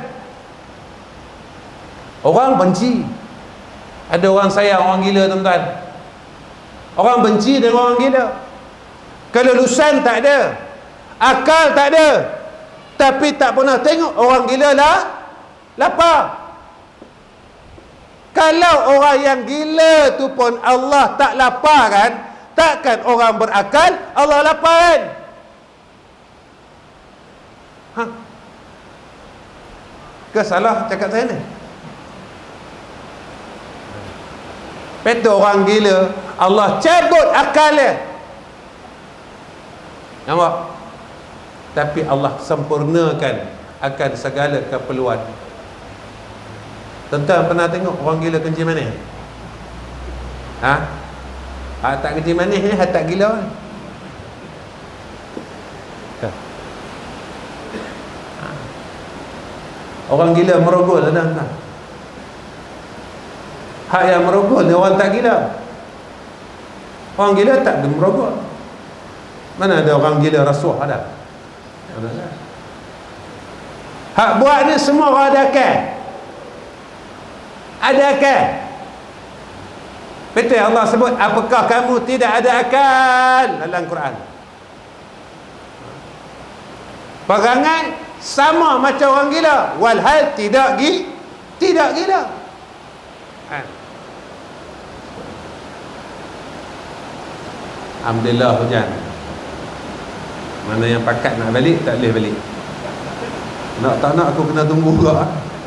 orang benci. Ada orang sayang orang gila tuan-tuan, orang benci dengan orang gila. Kelulusan tak ada, akal tak ada, tapi tak pernah tengok orang gila lah lapar. Kalau orang yang gila tu pun Allah tak laparkan, takkan orang berakal Allah laparkan? Ke salah cakap saya ni? Betul orang gila, Allah cabut akal dia. Nampak? Tapi Allah sempurnakan akan segala keperluan. Tuan-tuan pernah tengok orang gila kencing manis? Ha? Tak kencing manis ni, tak gila ni. Orang gila merogol ada tak? Hak yang merogol ni orang tak gila. Orang gila tak ada merogol. Mana ada orang gila rasuah ada? Hak buat ni semua orang ada akal. Ada akal. Betul Allah sebut, apakah kamu tidak ada akal dalam Quran? Perangai sama macam orang gila, walhal tidak gila. Alhamdulillah hujan. Mana yang pakat nak balik, tak boleh balik. Nak tak nak aku kena tunggu juga.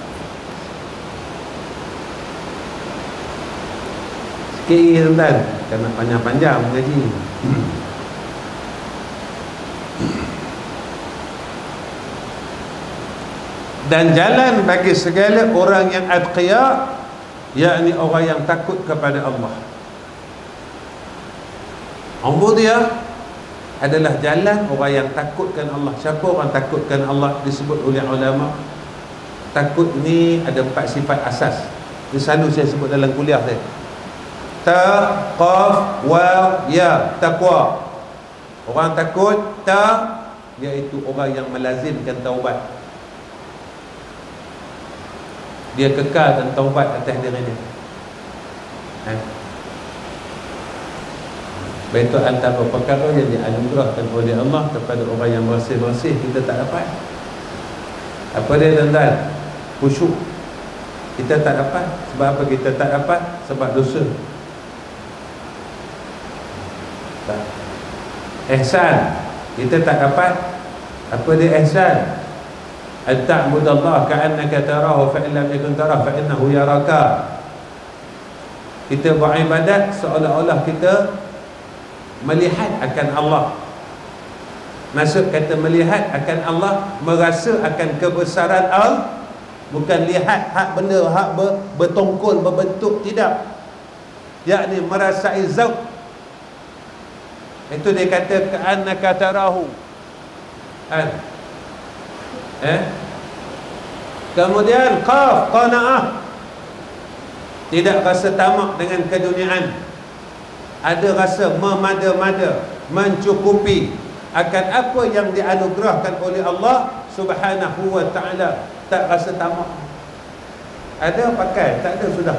Sikit lagi tuan-tuan, kena panjang-panjang mengaji. Dan jalan bagi segala orang yang atqiya, yakni orang yang takut kepada Allah. Ubudiyah adalah jalan orang yang takutkan Allah. Siapa orang takutkan Allah? Disebut oleh ulama, takut ni ada 4 sifat asas. Ini selalu saya sebut dalam kuliah saya. Ta, qaf, waw, ya, taqwa. Orang takut, ta, iaitu orang yang melazimkan taubat. Dia kekalkan taubat atas diri dia. Itu antara perkara yang dianugerahkan oleh Allah kepada orang yang bersih-bersih, kita tak dapat. Apa dia tuan-tuan? Khusyuk. Kita tak dapat. Sebab apa kita tak dapat? Sebab dosa. Tak. Ihsan, kita tak dapat. Apa dia ihsan? At-ta'budallah ka'annaka tarahu fa in lam yakun tarahu fa innahu yaraka. Kita beribadat seolah-olah kita melihat akan Allah. Maksud kata melihat akan Allah, merasa akan kebesaran Allah. Bukan lihat hak benda, hak bertongkol, berbentuk, tidak. Yakni merasai zauq. Itu dia kata ka'annaka tarahu. Kemudian qaf, qanaah. Tidak rasa tamak dengan keduniaan. Ada rasa memada-mada, mencukupi akan apa yang dianugerahkan oleh Allah Subhanahu wa ta'ala. Tak rasa tamak. Ada pakai, tak ada sudah.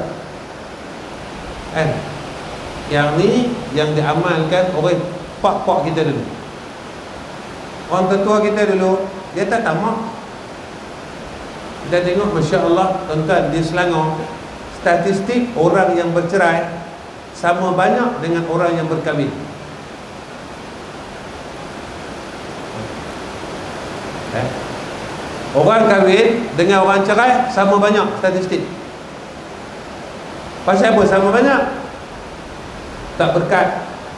Yang ni yang diamalkan oleh pak-pak kita dulu. Orang tetua kita dulu, dia tak tamak. Kita tengok, Masya Allah, tuan-tuan, di Selangor, statistik orang yang bercerai sama banyak dengan orang yang berkahwin. Orang kahwin dengan orang cerai sama banyak statistik. Pasal apa sama banyak? Tak berkat.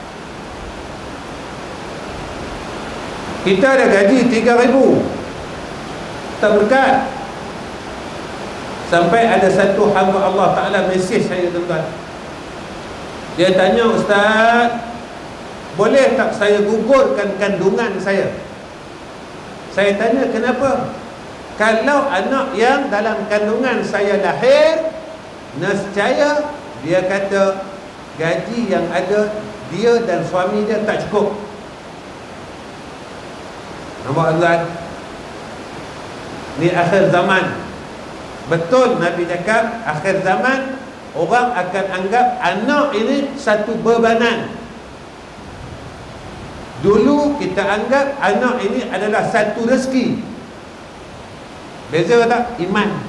Kita ada gaji 3,000, tak berkat. Sampai ada satu hamba Allah Ta'ala mesej saya, tuan-tuan. Dia tanya, Ustaz, boleh tak saya gugurkan kandungan saya? Saya tanya, kenapa? Kalau anak yang dalam kandungan saya lahir, nescaya dia kata gaji yang ada dia dan suami dia tak cukup. Nampak tuan? Ni akhir zaman. Betul Nabi cakap akhir zaman orang akan anggap anak ini satu bebanan. Dulu kita anggap anak ini adalah satu rezeki. Beza tak? Iman.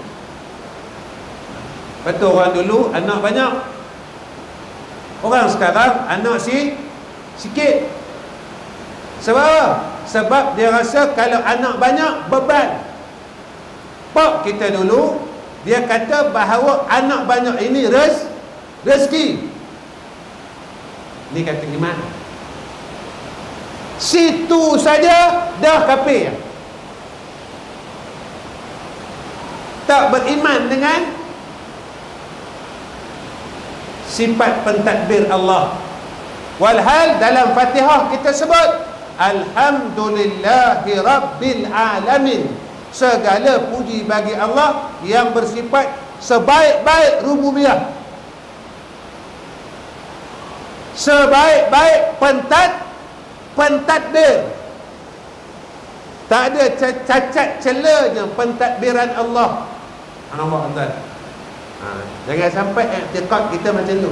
Betul, orang dulu anak banyak. Orang sekarang anak sikit. Sebab apa? Sebab dia rasa kalau anak banyak beban. Pak kita dulu, dia kata bahawa anak banyak ini rezeki. Ni kata iman. Situ saja dah kafir. Tak beriman dengan sifat pentadbir Allah. Walhal dalam Fatihah kita sebut Alhamdulillahi Rabbil Alamin. Segala puji bagi Allah yang bersifat sebaik-baik rububiyah, sebaik-baik pentadbir. Tak ada cacat celanya pentadbiran Allah. Allah Azza. Jangan sampai i'tiqad kita macam tu.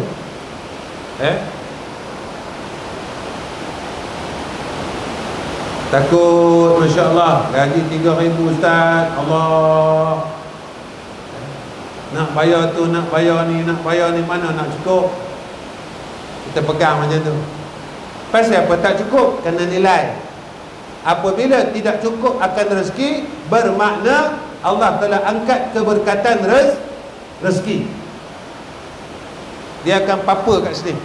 Takut, Masya Allah, gaji 3,000 Ustaz, Allah, nak bayar tu, nak bayar ni, mana nak cukup? Kita pegang macam tu. Pasal apa tak cukup? Kena nilai. Apabila tidak cukup akan rezeki, bermakna Allah telah angkat keberkatan rezeki. Dia akan papa kat sini.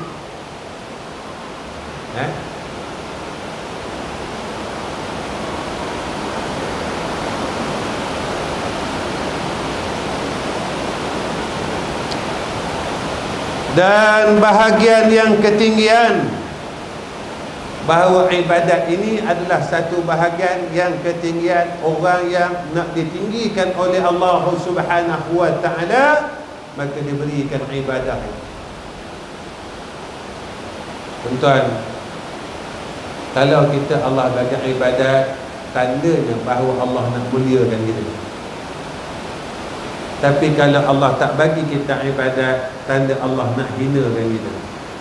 Dan bahagian yang ketinggian, bahawa ibadat ini adalah satu bahagian yang ketinggian. Orang yang nak ditinggikan oleh Allah Subhanahu wa ta'ala, maka diberikan ibadah. Tuan-tuan, kalau kita Allah bagi ibadat, tandanya bahawa Allah nak muliakan kita. Tapi kalau Allah tak bagi kita ibadat, tanda Allah nak hinakan kita.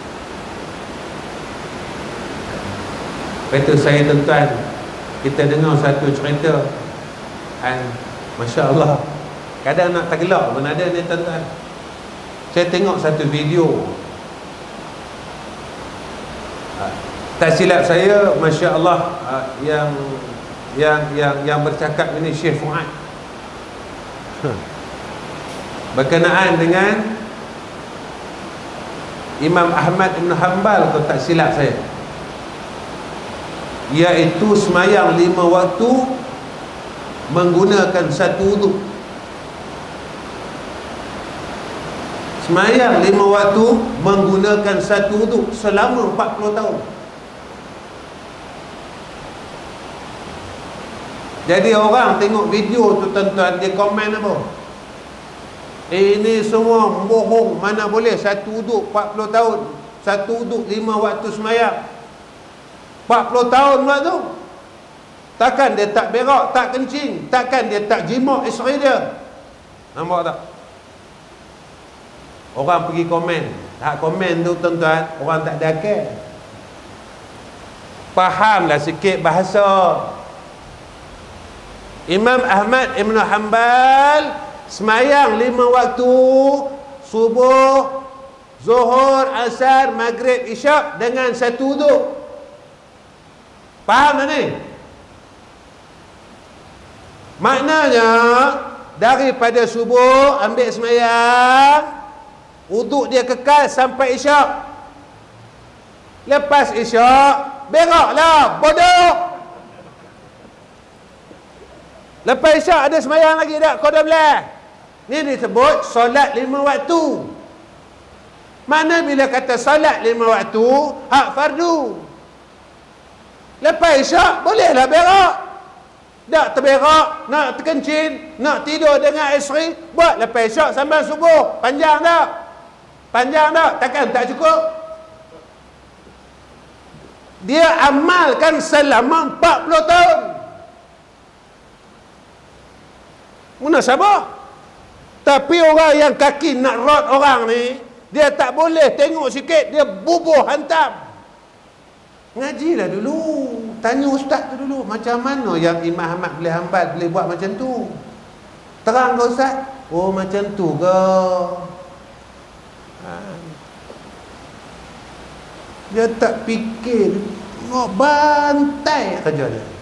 Lepas tu saya, tuan-tuan, kita dengar satu cerita, Masya Allah, kadang nak tergelak pun ada ni, tuan-tuan. Saya tengok satu video, tak silap saya, Masya Allah, yang bercakap ini Syekh Fuad, berkenaan dengan Imam Ahmad Ibn Hanbal, kalau tak silap saya, iaitu semayang 5 waktu menggunakan satu wuduk. Semayang 5 waktu menggunakan satu wuduk selama 40 tahun. Jadi orang tengok video tu, tuan-tuan, dia komen apa? Ini semua bohong, mana boleh satu wuduk 40 tahun, satu wuduk 5 waktu semayang 40 tahun pula tu. Takkan dia tak berak, tak kencing, takkan dia tak jimak isteri dia. Nampak tak? Orang pergi komen. Tak komen tu, tuan-tuan, orang tak ada akal. Fahamlah sikit bahasa. Imam Ahmad Ibn Hanbal semayang 5 waktu, subuh, zuhur, asar, maghrib, isyak dengan satu wuduk. Faham tak ni? Maknanya daripada subuh ambil semayang, wuduk dia kekal sampai isyak. Lepas isyak, beraklah, bodoh. Lepas isyak ada semayang lagi tak? Kau dah belah. Ni disebut solat 5 waktu. Mana bila kata solat 5 waktu, hak fardu. Lepas isyak bolehlah berak. Tak terberak, nak terkencing, nak tidur dengan isteri, buat lepas isyak sampai subuh. Panjang tak? Panjang tak? Takkan tak cukup? Dia amalkan selama 40 tahun. Munasabah. Tapi orang yang kaki nak rot orang ni, dia tak boleh tengok sikit, dia bubuh hantam. Ngajilah dulu, tanya ustaz tu dulu, macam mana yang Imam Ahmad boleh Hanbal boleh buat macam tu? Terang ke ustaz? Oh macam tu ke? Dia tak fikir, nak bantai kerja dia.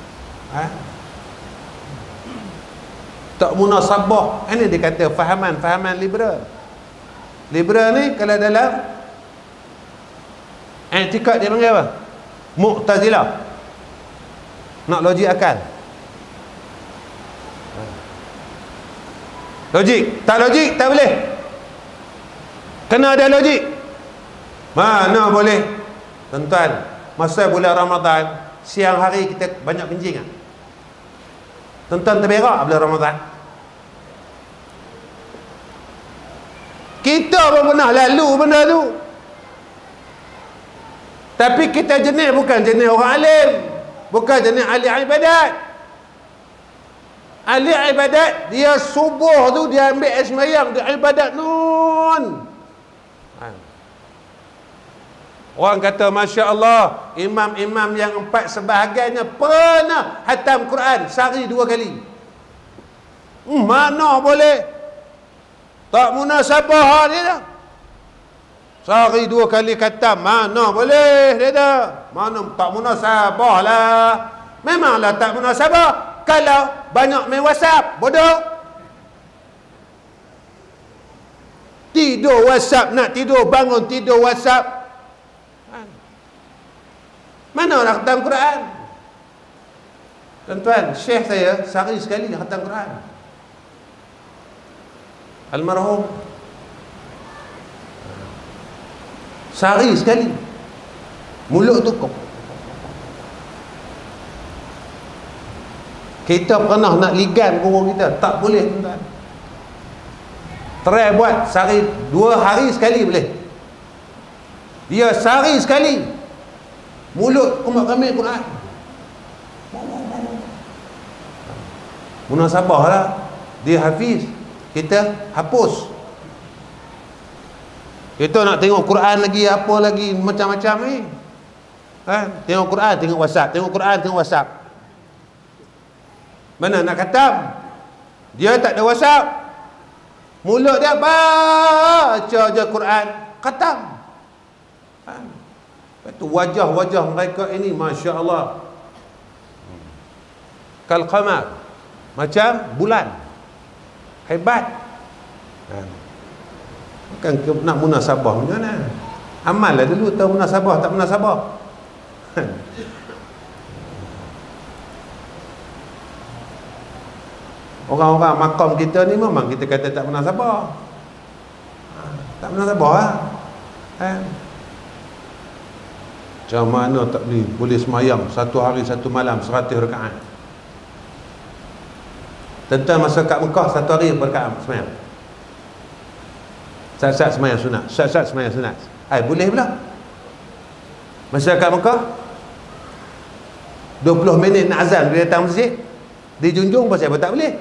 Tak munasabah. Ini dia kata fahaman liberal. Liberal ni kalau dalam I'tikad dia panggil apa? Mu'tazilah. Nak logik akal. Logik, tak boleh. Kena ada logik. Mana boleh? Tuan-tuan, masa bulan Ramadan, siang hari kita banyak kencing kan? Tuan-tuan terberak bulan Ramadan. Kita pun pernah lalu benda tu. Tapi kita jenis bukan jenis orang alim, bukan jenis ahli ibadat. Ahli ibadat, dia subuh tu dia ambil air sembahyang, dia ibadat nun. Orang kata Masya Allah, imam-imam yang 4 sebahagiannya pernah hatam Quran sehari 2 kali. Mana boleh? Tak munasabah dia dah. Sehari 2 kali khatam, mana boleh dia dah. Mana tak munasabah lah. Memanglah tak munasabah. Kalau banyak main WhatsApp, bodoh. Tidur WhatsApp, nak tidur bangun tidur WhatsApp. Mana nak khatam Quran? Tuan-tuan, syekh saya sehari sekali khatam Quran. Almarhum sehari sekali. Mulut tutup. Kita pernah nak ligan guru kita, tak boleh tuan-tuan. Try buat sehari 2 hari sekali boleh. Dia sehari sekali mulut umat kami Quran. Munasabah lah. Dia hafiz, kita hapus. Kita nak tengok Quran lagi, apa lagi, macam-macam ni. Tengok Quran, tengok WhatsApp. Tengok Quran, tengok WhatsApp. Mana nak khatam? Dia tak ada WhatsApp. Mulut dia baca je Quran, khatam. Itu wajah-wajah mereka ini Masya Allah, kal qamar, macam bulan, hebat. Bukan nak munasabah macam mana? Amal lah dulu, tahu munasabah tak munasabah. Orang-orang makam kita ni memang kita kata tak munasabah. Tak munasabah lah. Macam mana tak boleh semayang 1 hari 1 malam 100 rakaat. Tentang masa kat Mekah 1 hari berrakaat semayang. Sat-sat semayang sunat, sat-sat semayang sunat. Boleh pula. Masa kat Mekah 20 minit nak azan dia datang masjid, dijunjung, pasal apa tak boleh?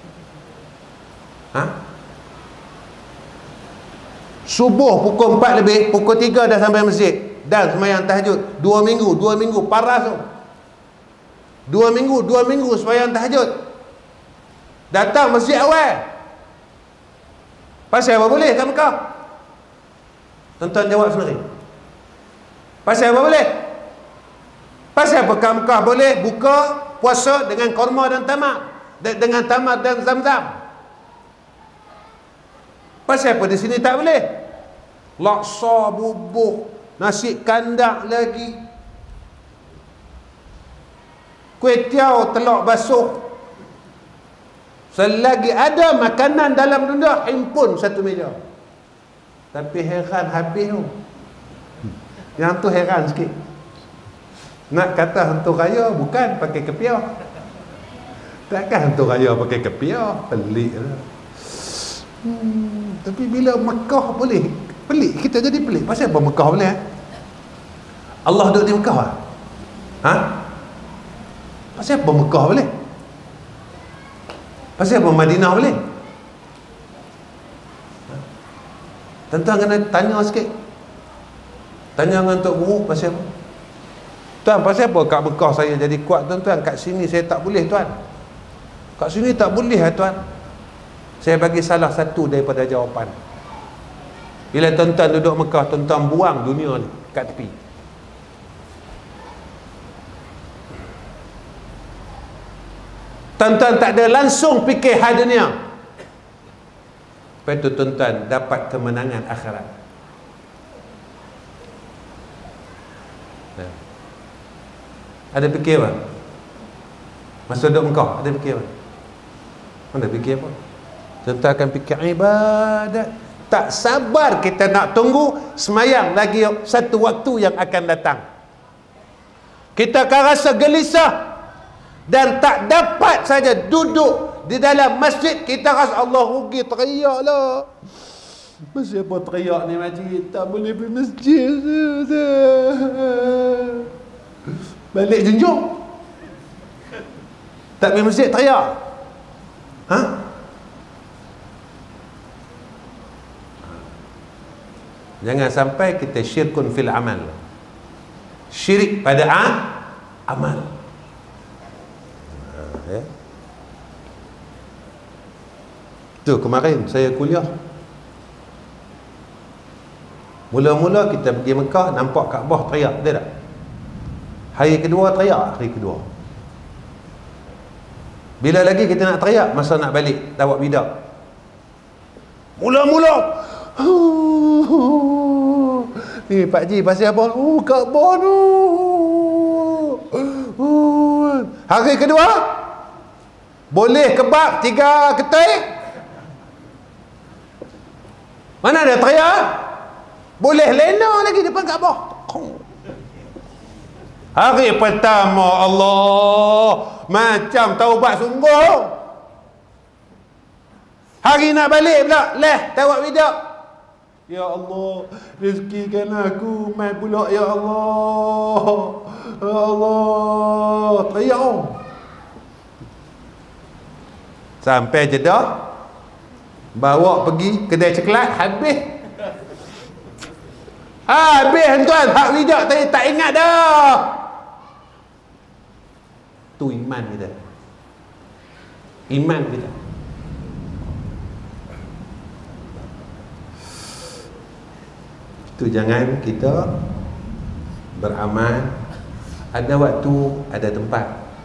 Subuh pukul 4 lebih, pukul 3 dah sampai masjid dan sembahyang tahajud 2 minggu paras tu. 2 minggu sembahyang tahajud. Datang masjid awal. Pasal apa boleh kat Mekah? Tuan-tuan jawab sendiri. Pasal apa boleh? Pasal apa kat Mekah boleh buka puasa dengan korma dan tamak, dengan tamak dan zam-zam? Pasal apa di sini tak boleh? Laksa, bubuk, nasi kandak lagi, kuih tiaw, telur basuh. Selagi ada makanan dalam dunia, himpun satu meja. Tapi heran habis tu. Yang tu heran sikit. Nak kata hantu raya bukan pakai kepiah. Takkan hantu raya pakai kepiah, pelik lah. Tapi bila Mekah boleh, pelik, kita jadi pelik. Pasal apa Mekah boleh? Allah duduk di Mekah lah. Pasal apa Mekah boleh? Pasal apa Madinah boleh? Tuan-tuan kena tanya sikit. Tanya dengan Tok Guru pasal apa? Tuan, pasal apa kat Mekah saya jadi kuat tuan-tuan, kat sini saya tak boleh tuan? Kat sini tak boleh tuan. Saya bagi salah satu daripada jawapan. Bila tuan-tuan duduk Mekah, tuan-tuan buang dunia ni kat tepi. Tuan-tuan tak ada langsung fikir hal dunia. Lepas tu tuan-tuan dapat kemenangan akhirat. Ada fikir apa? Masa duduk Mekah ada fikir apa? Mana fikir apa? Tuan-tuan akan fikir ibadat. Tak sabar kita nak tunggu semayang lagi satu waktu yang akan datang. Kita akan rasa gelisah dan tak dapat saja duduk di dalam masjid. Kita rasa Allah rugi, teriak lah. Siapa teriak ni masjid? Tak boleh pergi masjid. Balik junjung. Tak pergi masjid teriak. Ha? Jangan sampai kita syirkun fil amal. Syirik pada amal. Ya. Tu kemarin saya kuliah. Mula-mula kita pergi Mekah, nampak Kaabah teriak, dia tak? Hari kedua teriak, hari kedua. Bila lagi kita nak teriak? Masa nak balik Tawaf Wida. Mula-mula ni Pak Ji pasal apa? Kaabah tu. Hari kedua boleh kebab 3 ketai. Mana ada teriak? Boleh lena lagi depan Kaabah. Hari pertama Allah macam taubat sungguh. Hari nak balik pula, Tawaf Wida. Ya Allah, rezekikan aku mai pula ya Allah. Ya Allah, teriak. Sampai Jeddah, bawa pergi kedai coklat, habis. Habis tuan, hak Wida tadi tak ingat dah. Tu iman kita. Iman kita. Tu jangan kita beramal ada waktu, ada tempat.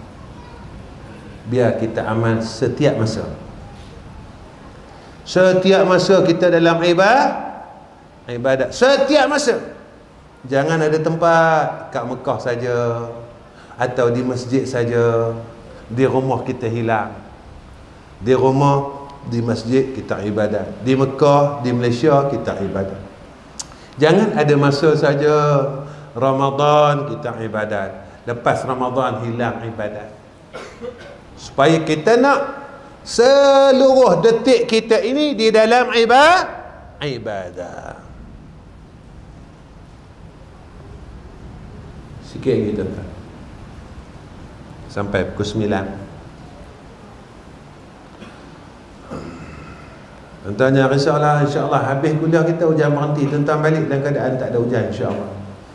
Biar kita amal setiap masa. Setiap masa kita dalam ibadat. Setiap masa. Jangan ada tempat kat Mekah saja atau di masjid saja. Di rumah kita hilang. Di rumah, di masjid kita ibadat. Di Mekah, di Malaysia kita ibadat. Jangan ada masa saja Ramadan kita ibadat, lepas Ramadan hilang ibadat. Supaya kita nak seluruh detik kita ini di dalam ibadah. Sikit lagi tuan-tuan, sampai pukul 9. Tuan-tuan jangan risaulah, insya-Allah habis kuliah kita hujan berhenti, tuan-tuan balik dalam keadaan tak ada hujan insya-Allah.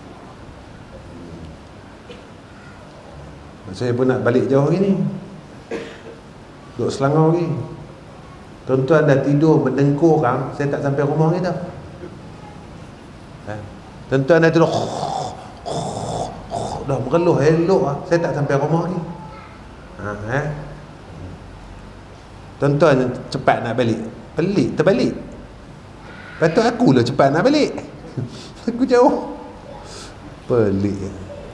Saya pun nak balik jauh hari ni. Duduk Selangor lagi. Tuan-tuan dah tidur mendengkur kan, saya tak sampai rumah kita. Tuan-tuan dah tidur dah mereluh elok lah, saya tak sampai rumah ni. Tuan-tuan cepat nak balik, pelik terbalik. Patut akulah cepat nak balik. Aku jauh. Pelik.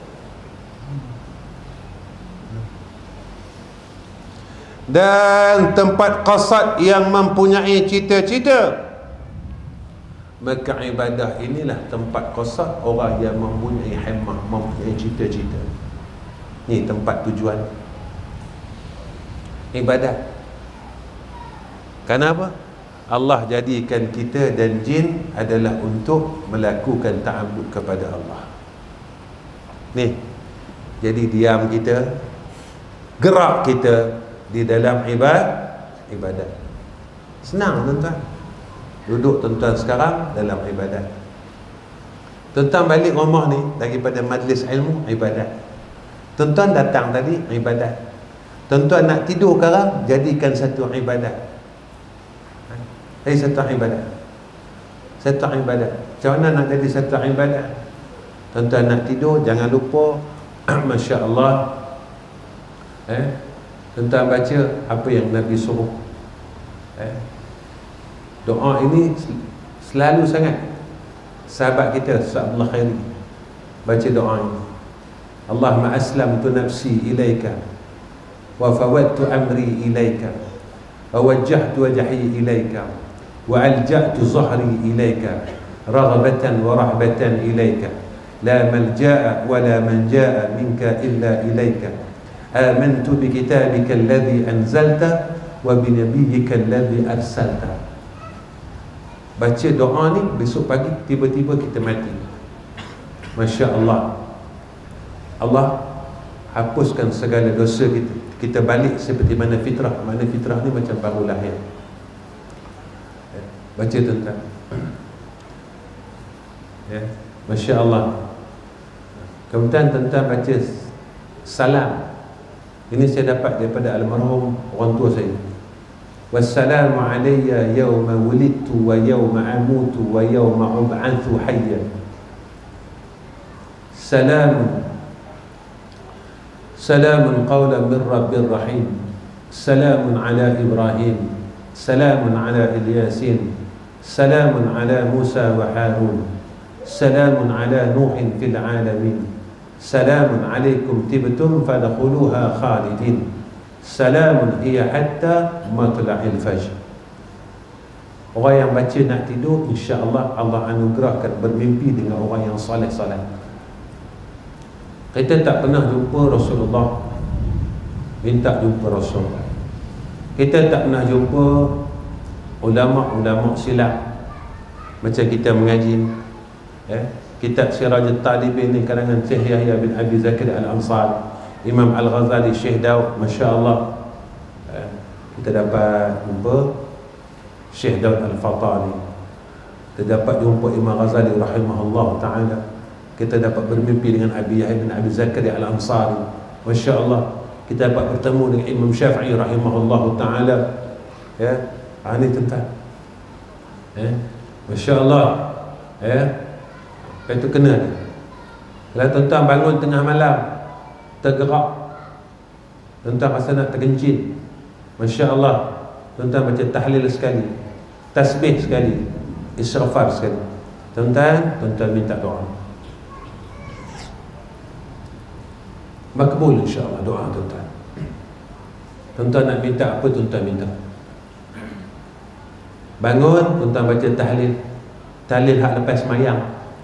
Dan tempat qasad yang mempunyai cita-cita, maka ibadah inilah tempat qasad orang yang mempunyai himmah, mempunyai cita-cita. Ni tempat tujuan ibadat. Kenapa? Allah jadikan kita dan jin adalah untuk melakukan ta'abbud kepada Allah. Ni, jadi diam kita, gerak kita di dalam ibadat. Senang tuan-tuan. Duduk tuan-tuan sekarang dalam ibadat. Tuan-tuan balik rumah ni daripada majlis ilmu, ibadat. Tuan-tuan datang tadi, ibadat. Tuan-tuan nak tidur sekarang, jadikan satu ibadat. Satu ibadat. Satu ibadat. Macam mana nak jadi satu ibadat? Tuan-tuan nak tidur, jangan lupa Masya Allah, tuan-tuan baca apa yang Nabi suruh. Doa ini selalu sangat sahabat kita Abdullah Khairi baca doa ini. Allahumma aslamtu nafsi ilaika wa fawwadtu amri ilaika wa wajjahtu wajhi ilaika wa alja'tu zahri ilaika raghbatan wa rahbatan ilaika la malja'a wa la manja'a minka illa ilaika amantu bi kitabika alladhi anzalta wa bi nabiyyika alladhi arsalta. Baca doa ni besok pagi tiba-tiba kita mati, Masya Allah, Allah hapuskan segala dosa kita. Kita balik seperti mana fitrah. Mana fitrah ni macam baru lahir. Baca tuan-tuan. Ya, Masya Allah. Kemudian tuan-tuan baca salam. Ini saya dapat daripada almarhum orang tua saya. Wassalamu alayya yawma wulidtu wa yawma amutu wa yawma ub'athu hayya. Salamun qawlan min rabbir rahim. Salamun ala Ibrahim. Salamun ala Ilyasin. Salamun ala Musa wa Harun. Salamun ala Nuhin fil alamin. Salamun alaikum tibtum fadkhuluha khalidin. Salamun hiya hatta matla'il fajr. Orang yang baca nak tidur, insya-Allah Allah anugerahkan bermimpi dengan orang yang soleh-soleh. Kita tak pernah jumpa Rasulullah, minta jumpa Rasul. Kita tak pernah jumpa ulama-ulama silat macam kita mengaji kitab Sirajul Talibin ni karangan Syekh Yahya bin Abi Zakir Al-Ansari, Imam Al-Ghazali, Syekh Daud, Masya Allah. Kita dapat jumpa Syekh Daud Al-Fatani, kita dapat jumpa Imam Ghazali rahimahullah ta'ala. Kita dapat bermimpi dengan Abi Yahya bin Abi Zakaria Al-Ansari, Masya Allah. Kita dapat bertemu dengan Imam Syafi'i rahimahullah ta'ala. Ya, ini tentang Masya Allah. Itu kena ni. Kalau tuan-tuan bangun tengah malam tergerak, tuan-tuan rasa nak tergencit, Masya Allah, tuan-tuan baca tahlil sekali, tasbih sekali, istighfar sekali, tuan-tuan minta doa, makbul insya-Allah doa tuan-tuan. Tuan-tuan nak minta apa, tuan-tuan minta. Bangun, tuan-tuan baca tahlil hak lepas semayang.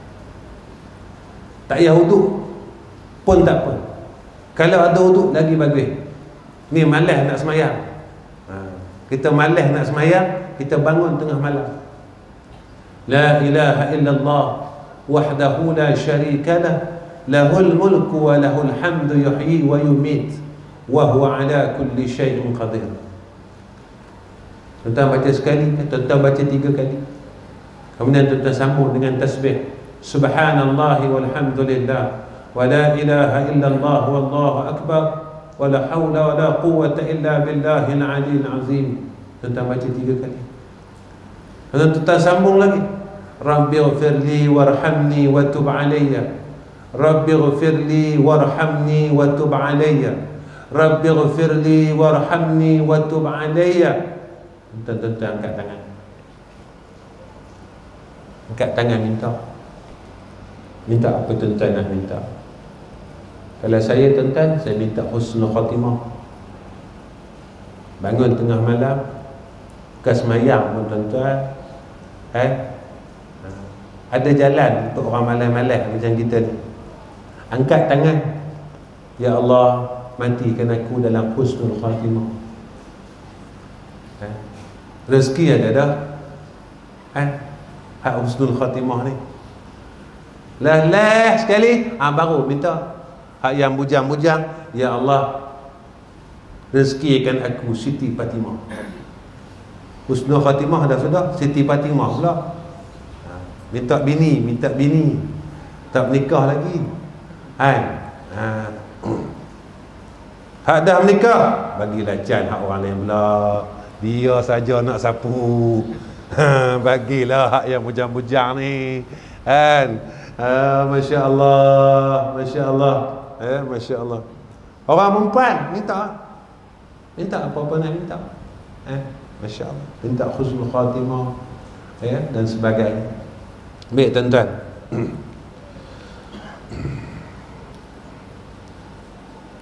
Tak payah wuduk pun tak apa. Kalau ada wuduk lagi bagus. Ni malas nak semayang. Kita malas nak semayang, kita bangun tengah malam. La ilaha illallah wahdahu la syarika lah, lahul mulku wa lahul hamdu yuhyi wa yumit wa huwa ala kulli syai'in qadir. Tuan-tuan baca sekali, tuan-tuan baca 3 kali. Kemudian tuan-tuan sambung dengan tasbih. Subhanallahi walhamdulillah wa la ilaha illallah wallahu akbar wa la hawla wa la quwwata illa billahil aliyyil azim. Tuan-tuan baca 3 kali. Kemudian tuan-tuan sambung lagi. Rabbighfirli warhamni wa tub alayya. Rabbighfirli warhamni wa tub alayya. Rabbighfirli warhamni wa tub alayya. Tuan-tuan angkat tangan. Angkat tangan minta. Minta apa tuan-tuan nak minta. Kalau saya tuan-tuan, saya minta husnul khatimah. Bangun tengah malam, bukan semayang pun tuan-tuan, ada jalan untuk orang malam-malam macam kita ni, angkat tangan, ya Allah, matikan aku dalam husnul khatimah. Rezeki ada dah, hak husnul khatimah ni. Lah sekali, baru minta. Hak yang bujang-bujang, ya Allah, rezekikan aku Siti Fatimah. Husnul khatimah dah sudah, Siti Fatimah pula. Minta bini, tak menikah lagi. Hak dah menikah, bagilah can hak orang lain pula. Dia saja nak sapu. Bagilah hak yang bujang-bujang ni. Masya Allah, Masya Allah, Masya Allah. Orang perempuan minta apa-apa nak minta, Masya Allah, minta husnul khatimah, dan sebagainya. Baik tuan-tuan,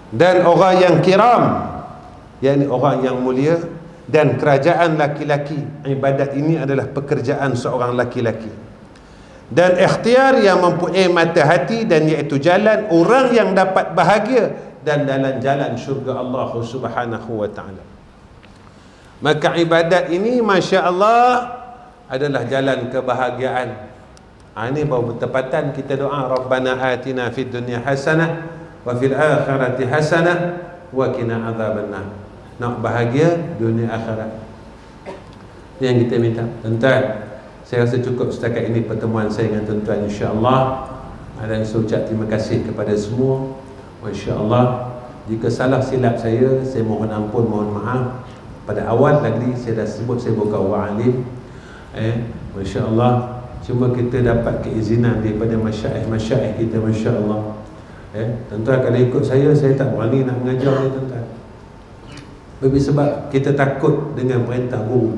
dan orang yang kiram, yakni orang yang mulia, dan kerajaan laki-laki. Ibadat ini adalah pekerjaan seorang laki-laki. Dan ikhtiar yang mempunyai mata hati, dan iaitu jalan orang yang dapat bahagia dan dalam jalan syurga Allah Subhanahu wa ta'ala. Maka ibadat ini Masya Allah adalah jalan kebahagiaan. Ini baru bertepatan kita doa, Rabbana atina fid dunya hasanah wa fil akhirati hasanah wa qina adzabannar. Nak bahagia dunia akhirat, ini yang kita minta. Tuan-tuan, saya rasa cukup setakat ini pertemuan saya dengan tuan-tuan, insya-Allah. Dan saya ucap terima kasih kepada semua. Masya-Allah, jika salah silap saya mohon ampun, mohon maaf. Pada awal tadi saya dah sebut saya bukan orang alim. Masya-Allah, cuma kita dapat keizinan daripada masyaikh kita, masya-Allah. Tuan-tuan, kalau ikut saya tak berani nak mengajar ni, tuan-tuan. Sebab kita takut dengan perintah guru.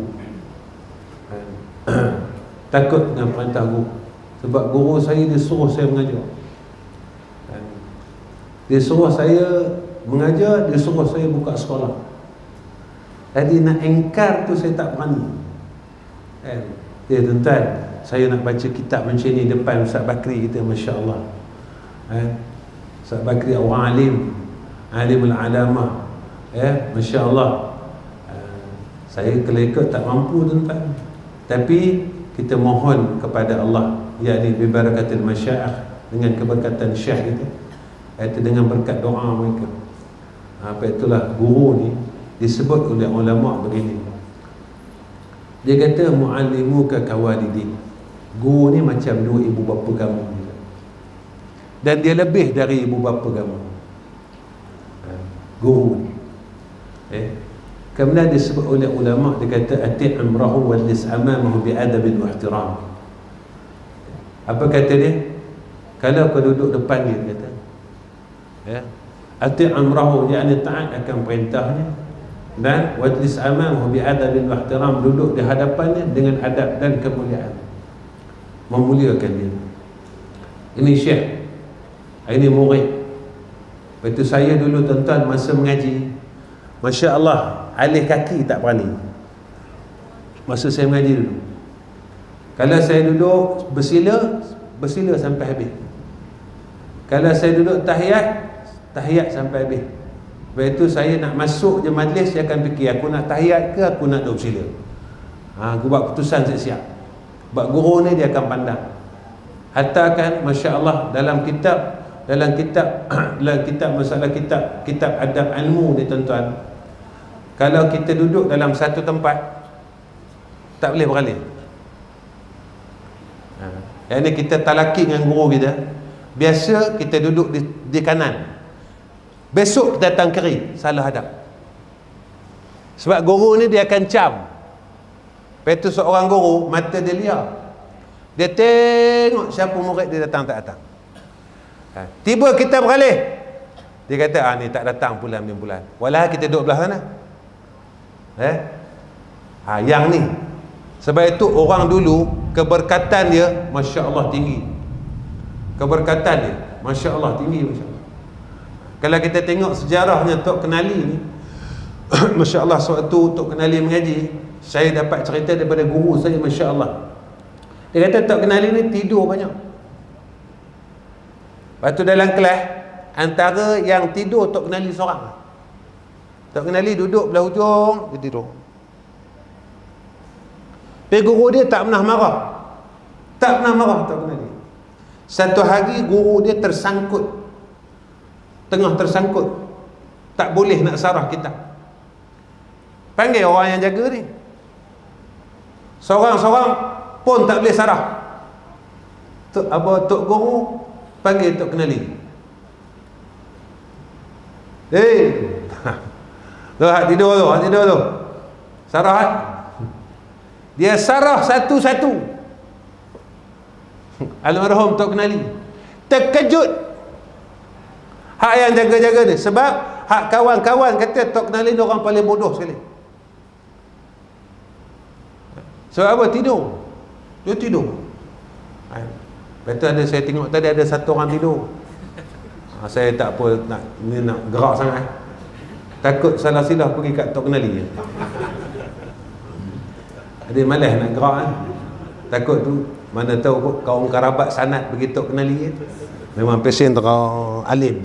Takut dengan perintah guru. Sebab guru saya dia suruh saya mengajar. Dia suruh saya mengajar, dia suruh saya buka sekolah. Jadi nak engkar tu saya tak berani. Tuan-tuan, saya nak baca kitab macam ni depan Ustaz Bakri kita, masya-Allah. Ustaz Bakri orang alim, alimul alamah. Masya Allah. Saya kalau ikut tak mampu, tuan-tuan. Tapi kita mohon kepada Allah, yakni bibarakatil masyayikh, dengan keberkatan syekh kita, iaitu dengan berkat doa mereka. Apa itulah guru ni disebut oleh ulama begini. Dia kata muallimuka kawalidi. Guru ni macam dua ibu bapa kamu. Dan dia lebih dari ibu bapa kamu. Guru ni. Kemudian disebut oleh ulama, dia kata ati' amrahu wal lis amamahu bi adabin wa ihtiram. Apa kata dia? Kalau kau duduk depan dia, kata ati' amrahu, yakni taat akan perintahnya, dan wal lis amamahu bi adabin wa ihtiram, duduk di hadapannya dengan adab dan kemuliaan, memuliakan dia. Ini syekh, ini murid. Lepas tu saya dulu, tuan-tuan, masa mengaji, Masya Allah, alih kaki tak berani. Masa saya mengaji dulu, kalau saya duduk bersila sampai habis. Kalau saya duduk tahiyat sampai habis. Lepas itu saya nak masuk je majlis, saya akan fikir aku nak tahiyat ke aku nak duduk bersila. Aku buat keputusan siap-siap. Sebab guru ni dia akan pandang. Hatta kan Masya Allah, dalam kitab masalah kitab adab ilmu ni, tuan-tuan, kalau kita duduk dalam satu tempat tak boleh beralih. Yang ni kita talaki dengan guru kita, biasa kita duduk di kanan, besok kita datang kiri, salah hadap. Sebab guru ni dia akan cam. Lepas tu seorang guru, mata dia liar, dia tengok siapa murid dia datang tak datang. Tiba kita beralih, dia kata ni tak datang bulan ni bulan, walau kita duduk belah sana. Yang ni, sebab itu orang dulu keberkatan dia Masya Allah tinggi. Keberkatan dia Masya Allah tinggi, Masya Allah. Kalau kita tengok sejarahnya Tok Kenali ni, Masya Allah, sewaktu Tok Kenali mengaji, saya dapat cerita daripada guru saya, Masya Allah. Dia kata Tok Kenali ni tidur banyak. Lepas tu dalam kelas, antara yang tidur Tok Kenali seorang. Tok Kenali duduk belah hujung, dia tidur. Tapi guru dia tak pernah marah. Tak pernah marah Tok Kenali. Satu hari guru dia tersangkut, tengah tersangkut, tak boleh nak sarah kitab. Panggil orang yang jaga ni, seorang-seorang pun tak boleh sarah. Tok guru panggil Tok Kenali. Tidur tu. Sarah. Dia sarah satu-satu. Almarhum Tok Kenali terkejut. Hak yang jaga-jaga dia. Sebab hak kawan-kawan kata Tok Kenali ni orang paling bodoh sekali. Sebab apa? Tidur. Dia tidur. Lepas tu saya tengok tadi ada satu orang tidur. Saya tak apa nak gerak sangat. Takut salah silap pergi kat Tok Kenali. Dia malas nak gerak kan. Takut tu mana tahu kaum kerabat sanad pergi Tok Kenali. Memang pesen terang alim.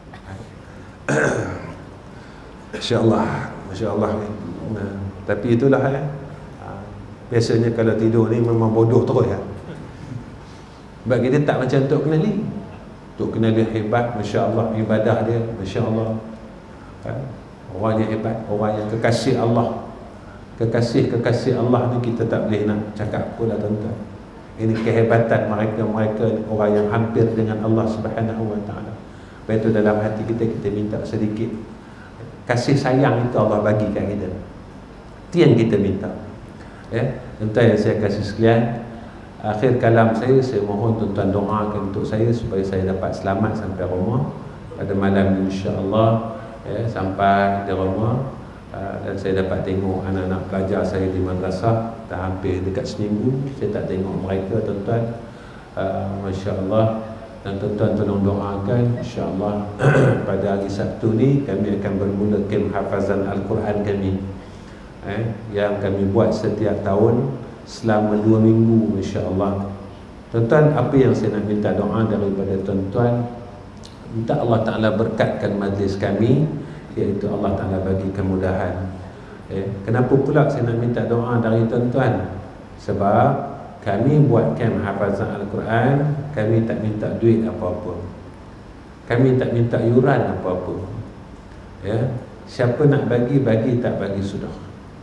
Masya-Allah, masya-Allah. Tapi itulah biasanya kalau tidur ni memang bodoh terus ya. Sebab kita tak macam Tok Kenali. Tok Kenali hebat, masya-Allah, ibadah dia, masya-Allah. Orang yang hebat, orang yang kekasih Allah. Kekasih Allah ni kita tak boleh nak cakap pula tuan-tuan. Ini kehebatan mereka orang yang hampir dengan Allah Subhanahu Wa Taala. Lepas itu dalam hati kita minta sedikit kasih sayang itu Allah bagi kat kita. Itu yang kita minta. Ya, tuan-tuan yang saya kasih sekalian, akhir kalam saya mohon tuan-tuan doakan untuk saya supaya saya dapat selamat sampai rumah pada malam ini insya-Allah. Ya, sampai di rumah dan saya dapat tengok anak-anak pelajar saya di madrasah. Dah hampir dekat seminggu saya tak tengok mereka tuan-tuan. Masya-Allah. Dan tuan-tuan tolong doakan insya-Allah pada hari Sabtu ni kami akan bermula kem hafazan Al-Quran kami. Yang kami buat setiap tahun selama 2 minggu insya-Allah. Tuan-tuan, apa yang saya nak minta doa daripada tuan-tuan, minta Allah Ta'ala berkatkan majlis kami, iaitu Allah Ta'ala bagi kemudahan. Kenapa pula saya nak minta doa dari tuan-tuan? Sebab kami buat kem hafazan Al-Quran, kami tak minta duit apa-apa, kami tak minta yuran apa-apa. Ya, siapa nak bagi, tak bagi sudah.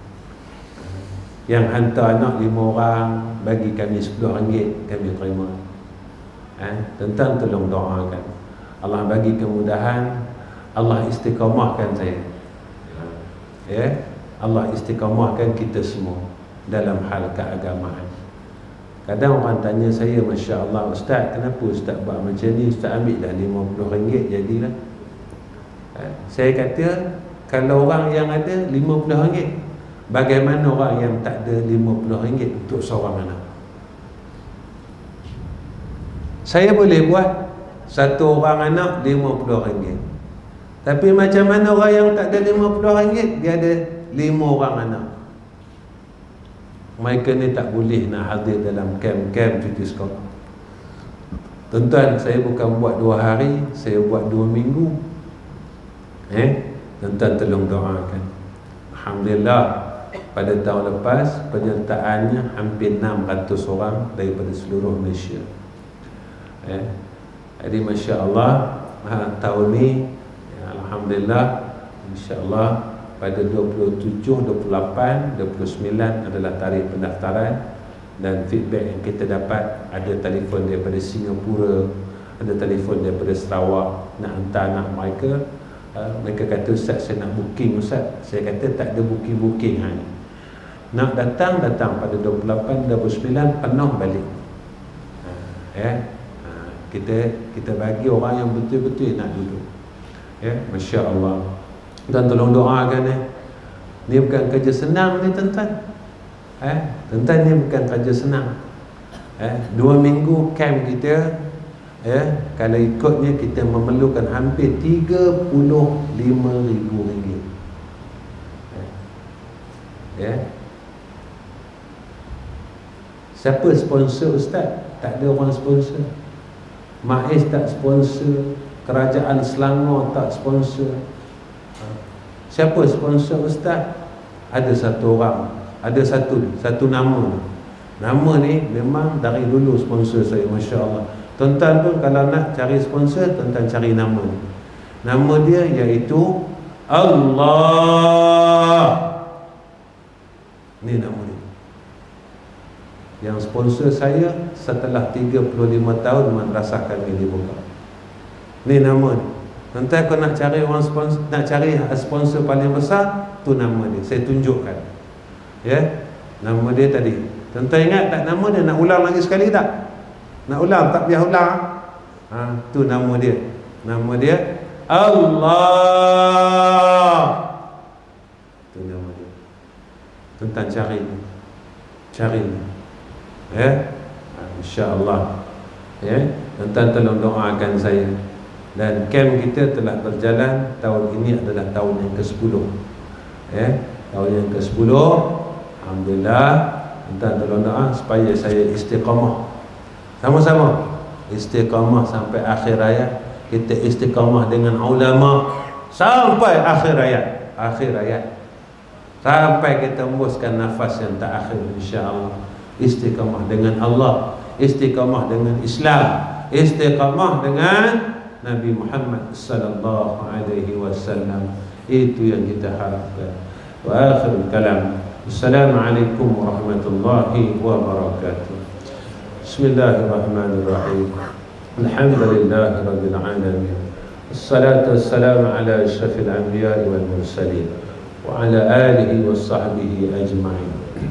Yang hantar anak 5 orang, bagi kami RM10, kami terima. Tuan-tuan tolong doakan Allah bagi kemudahan, Allah istiqamahkan saya. Ya, Allah istiqamahkan kita semua dalam hal keagamaan. Kadang orang tanya saya, Masya Allah Ustaz, kenapa Ustaz buat macam ni? Ustaz ambil dah RM50 jadilah. Saya kata, kalau orang yang ada RM50, bagaimana orang yang tak ada RM50 untuk seorang anak? Saya boleh buat satu orang anak RM50. Tapi macam mana orang yang tak ada RM50, dia ada 5 orang anak? Mereka ni tak boleh nak hadir dalam kem-kem cuti sekolah. Tuan-tuan, saya bukan buat 2 hari, saya buat 2 minggu. Tuan-tuan tolong doakan. Alhamdulillah, pada tahun lepas penyertaannya hampir 600 orang daripada seluruh Malaysia. Jadi Masya Allah, tahun ni Alhamdulillah, insya-Allah pada 27, 28, 29 adalah tarikh pendaftaran. Dan feedback yang kita dapat, ada telefon daripada Singapura, ada telefon daripada Sarawak nak hantar anak mereka. Mereka kata, Ustaz saya nak booking Ustaz. Saya kata tak ada booking hari. Nak datang pada 28, 29 penuh balik. Kita bagi orang yang betul-betul nak duduk. Masya Allah. Dan tolong doakan ni bukan kerja senang ni tuan-tuan. Tuan-tuan, ni bukan kerja senang. 2 minggu camp kita, kalau ikutnya kita memerlukan hampir RM35,000. Siapa sponsor Ustaz? Tak ada orang sponsor. MAIS tak sponsor, Kerajaan Selangor tak sponsor. Siapa sponsor Ustaz? Ada satu orang, ada satu nama. Nama ni memang dari dulu sponsor saya, Masya Allah. Tuan-tuan pun kalau nak cari sponsor, tuan-tuan cari nama ni. Nama dia iaitu Allah. Ni nama dia. Yang sponsor saya setelah 35 tahun madrasah kami dibuka. Ni nama dia. Tuan-tuan, kalau nak cari orang sponsor, nak cari sponsor paling besar, tu nama dia. Saya tunjukkan. Nama dia tadi. Tuan-tuan ingat tak nama dia? Nak ulang lagi sekali tak? Nak ulang? Tak payah ulang. Tu nama dia. Nama dia Allah. Tu nama dia. Tuan-tuan cari. Insya-Allah. Tuan-tuan tolong doakan saya. Dan kem kita telah berjalan. Tahun ini adalah tahun yang ke-10. Tahun yang ke-10. Alhamdulillah. Minta tolong doa supaya saya istiqamah. Sama-sama istiqamah sampai akhir hayat. Kita istiqamah dengan ulama sampai akhir hayat. Sampai kita hembuskan nafas yang tak akhir, insya-Allah. Istiqamah dengan Allah, istiqamah dengan Islam, istiqamah dengan Nabi Muhammad sallallahu alaihi wasallam. Itu yang kita harapkan. Wa akhirul kalam. Assalamualaikum warahmatullahi wabarakatuh. Bismillahirrahmanirrahim. Alhamdulillahi rabbil alamin. Assalatu wassalamu ala asyrafil anbiya'i wal mursalin wa ala alihi wa sahbihi ajma'in.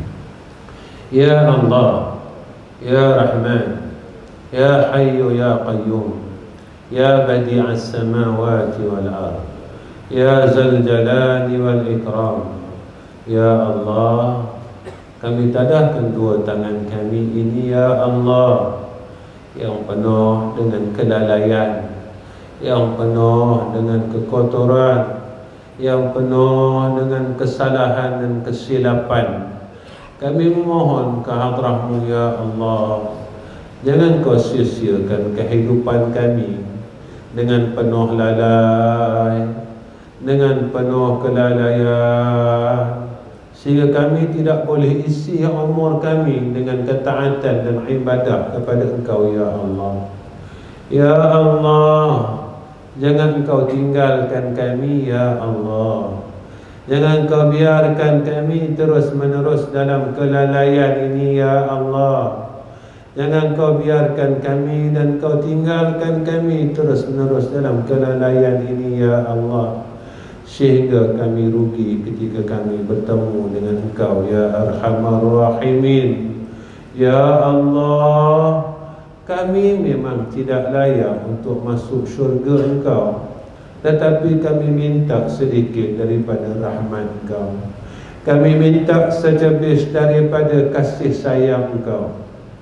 Ya Allah, Ya Rahman, Ya Hayyu Ya Qayyum, Ya Badi'as samawati wal ard, Ya Zal Jalali wal Ikram. Ya Allah, kami tadahkan dua tangan kami ini, Ya Allah, yang penuh dengan kelalaian, yang penuh dengan kekotoran, yang penuh dengan kesalahan dan kesilapan. Kami memohon ke hadrah-Mu, Ya Allah, jangan Kau sia-siakan kehidupan kami dengan penuh lalai, dengan penuh kelalaian, sehingga kami tidak boleh isi umur kami dengan ketaatan dan ibadah kepada Engkau, Ya Allah. Ya Allah, jangan Engkau tinggalkan kami, Ya Allah. Jangan Kau biarkan kami terus-menerus dalam kelalaian ini, Ya Allah. Jangan Kau biarkan kami dan Kau tinggalkan kami terus-menerus dalam kelalaian ini, Ya Allah, sehingga kami rugi ketika kami bertemu dengan Engkau, Ya Arhamar Rahimin. Ya Allah, kami memang tidak layak untuk masuk syurga Engkau, tetapi kami minta sedikit daripada rahmat Engkau. Kami minta sejebis daripada kasih sayang Engkau.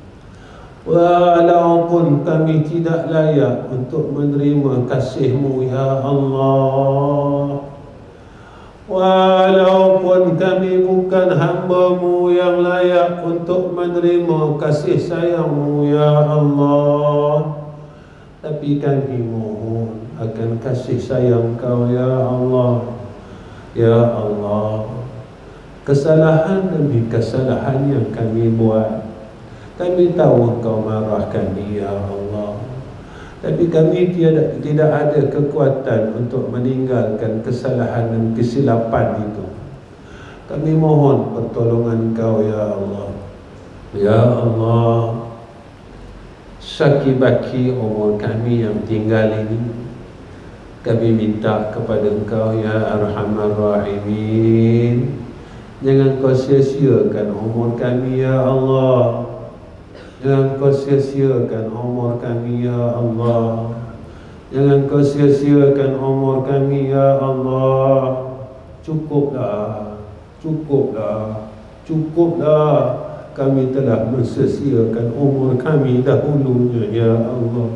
Walaupun kami tidak layak untuk menerima kasih-Mu, Ya Allah, walaupun kami bukan hamba-Mu yang layak untuk menerima kasih sayang-Mu, Ya Allah, tapi kami mohon akan kasih sayang Kau, Ya Allah. Ya Allah, kesalahan demi kesalahan yang kami buat, kami tahu Engkau marah kami, Ya Allah, tapi kami tidak ada kekuatan untuk meninggalkan kesalahan dan kesilapan itu. Kami mohon pertolongan Kau, Ya Allah. Ya Allah, saki-baki umur kami yang tinggal ini, kami minta kepada Engkau, Ya Arhamar Rahimin, jangan Kau sia-siakan umur kami, Ya Allah. Jangan Kau sia-siakan umur kami, Ya Allah. Jangan Kau sia-siakan umur kami, Ya Allah. Cukuplah, cukuplah, cukuplah. Kami telah mensia-siakan umur kami dahulunya, Ya Allah.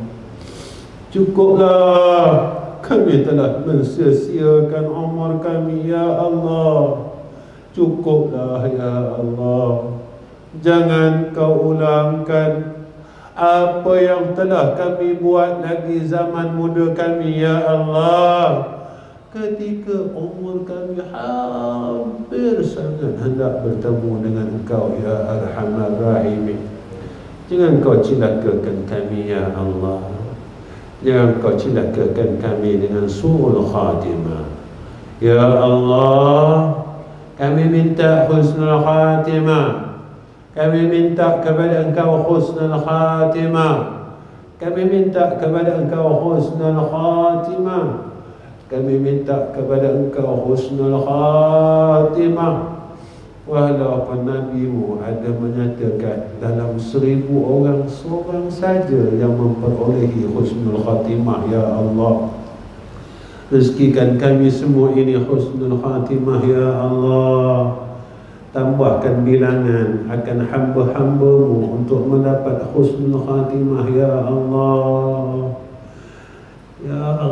Cukuplah, kami telah mensia-siakan umur kami, Ya Allah. Cukuplah, Ya Allah. Jangan Kau ulangkan apa yang telah kami buat lagi zaman muda kami, Ya Allah, ketika umur kami hampir sangat hendak bertemu dengan Engkau, Ya Arhamar Rahimin. Jangan Kau celakakan kami, Ya Allah. Jangan Kau celakakan kami dengan su'ul khatimah, Ya Allah. Kami minta husnul khatimah. Kami minta kepada Engkau husnul khatimah. Kami minta kepada Engkau husnul khatimah. Kami minta kepada Engkau husnul khatimah. Walaupun Nabi-Mu ada menyatakan dalam 1000 orang seorang saja yang memperolehi husnul khatimah, Ya Allah. Rezekikan kami semua ini husnul khatimah, Ya Allah. Tambahkan bilangan akan hamba-hamba-Mu untuk mendapat husnul khatimah, Ya Allah. Ya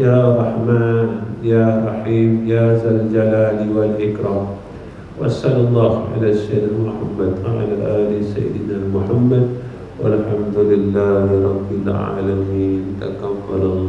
يا رحمن يا رحيم يا ذا الجلال والإكرام. وصلى الله على سيدنا محمد وعلى آل سيدنا محمد والحمد لله رب العالمين. تقبل الله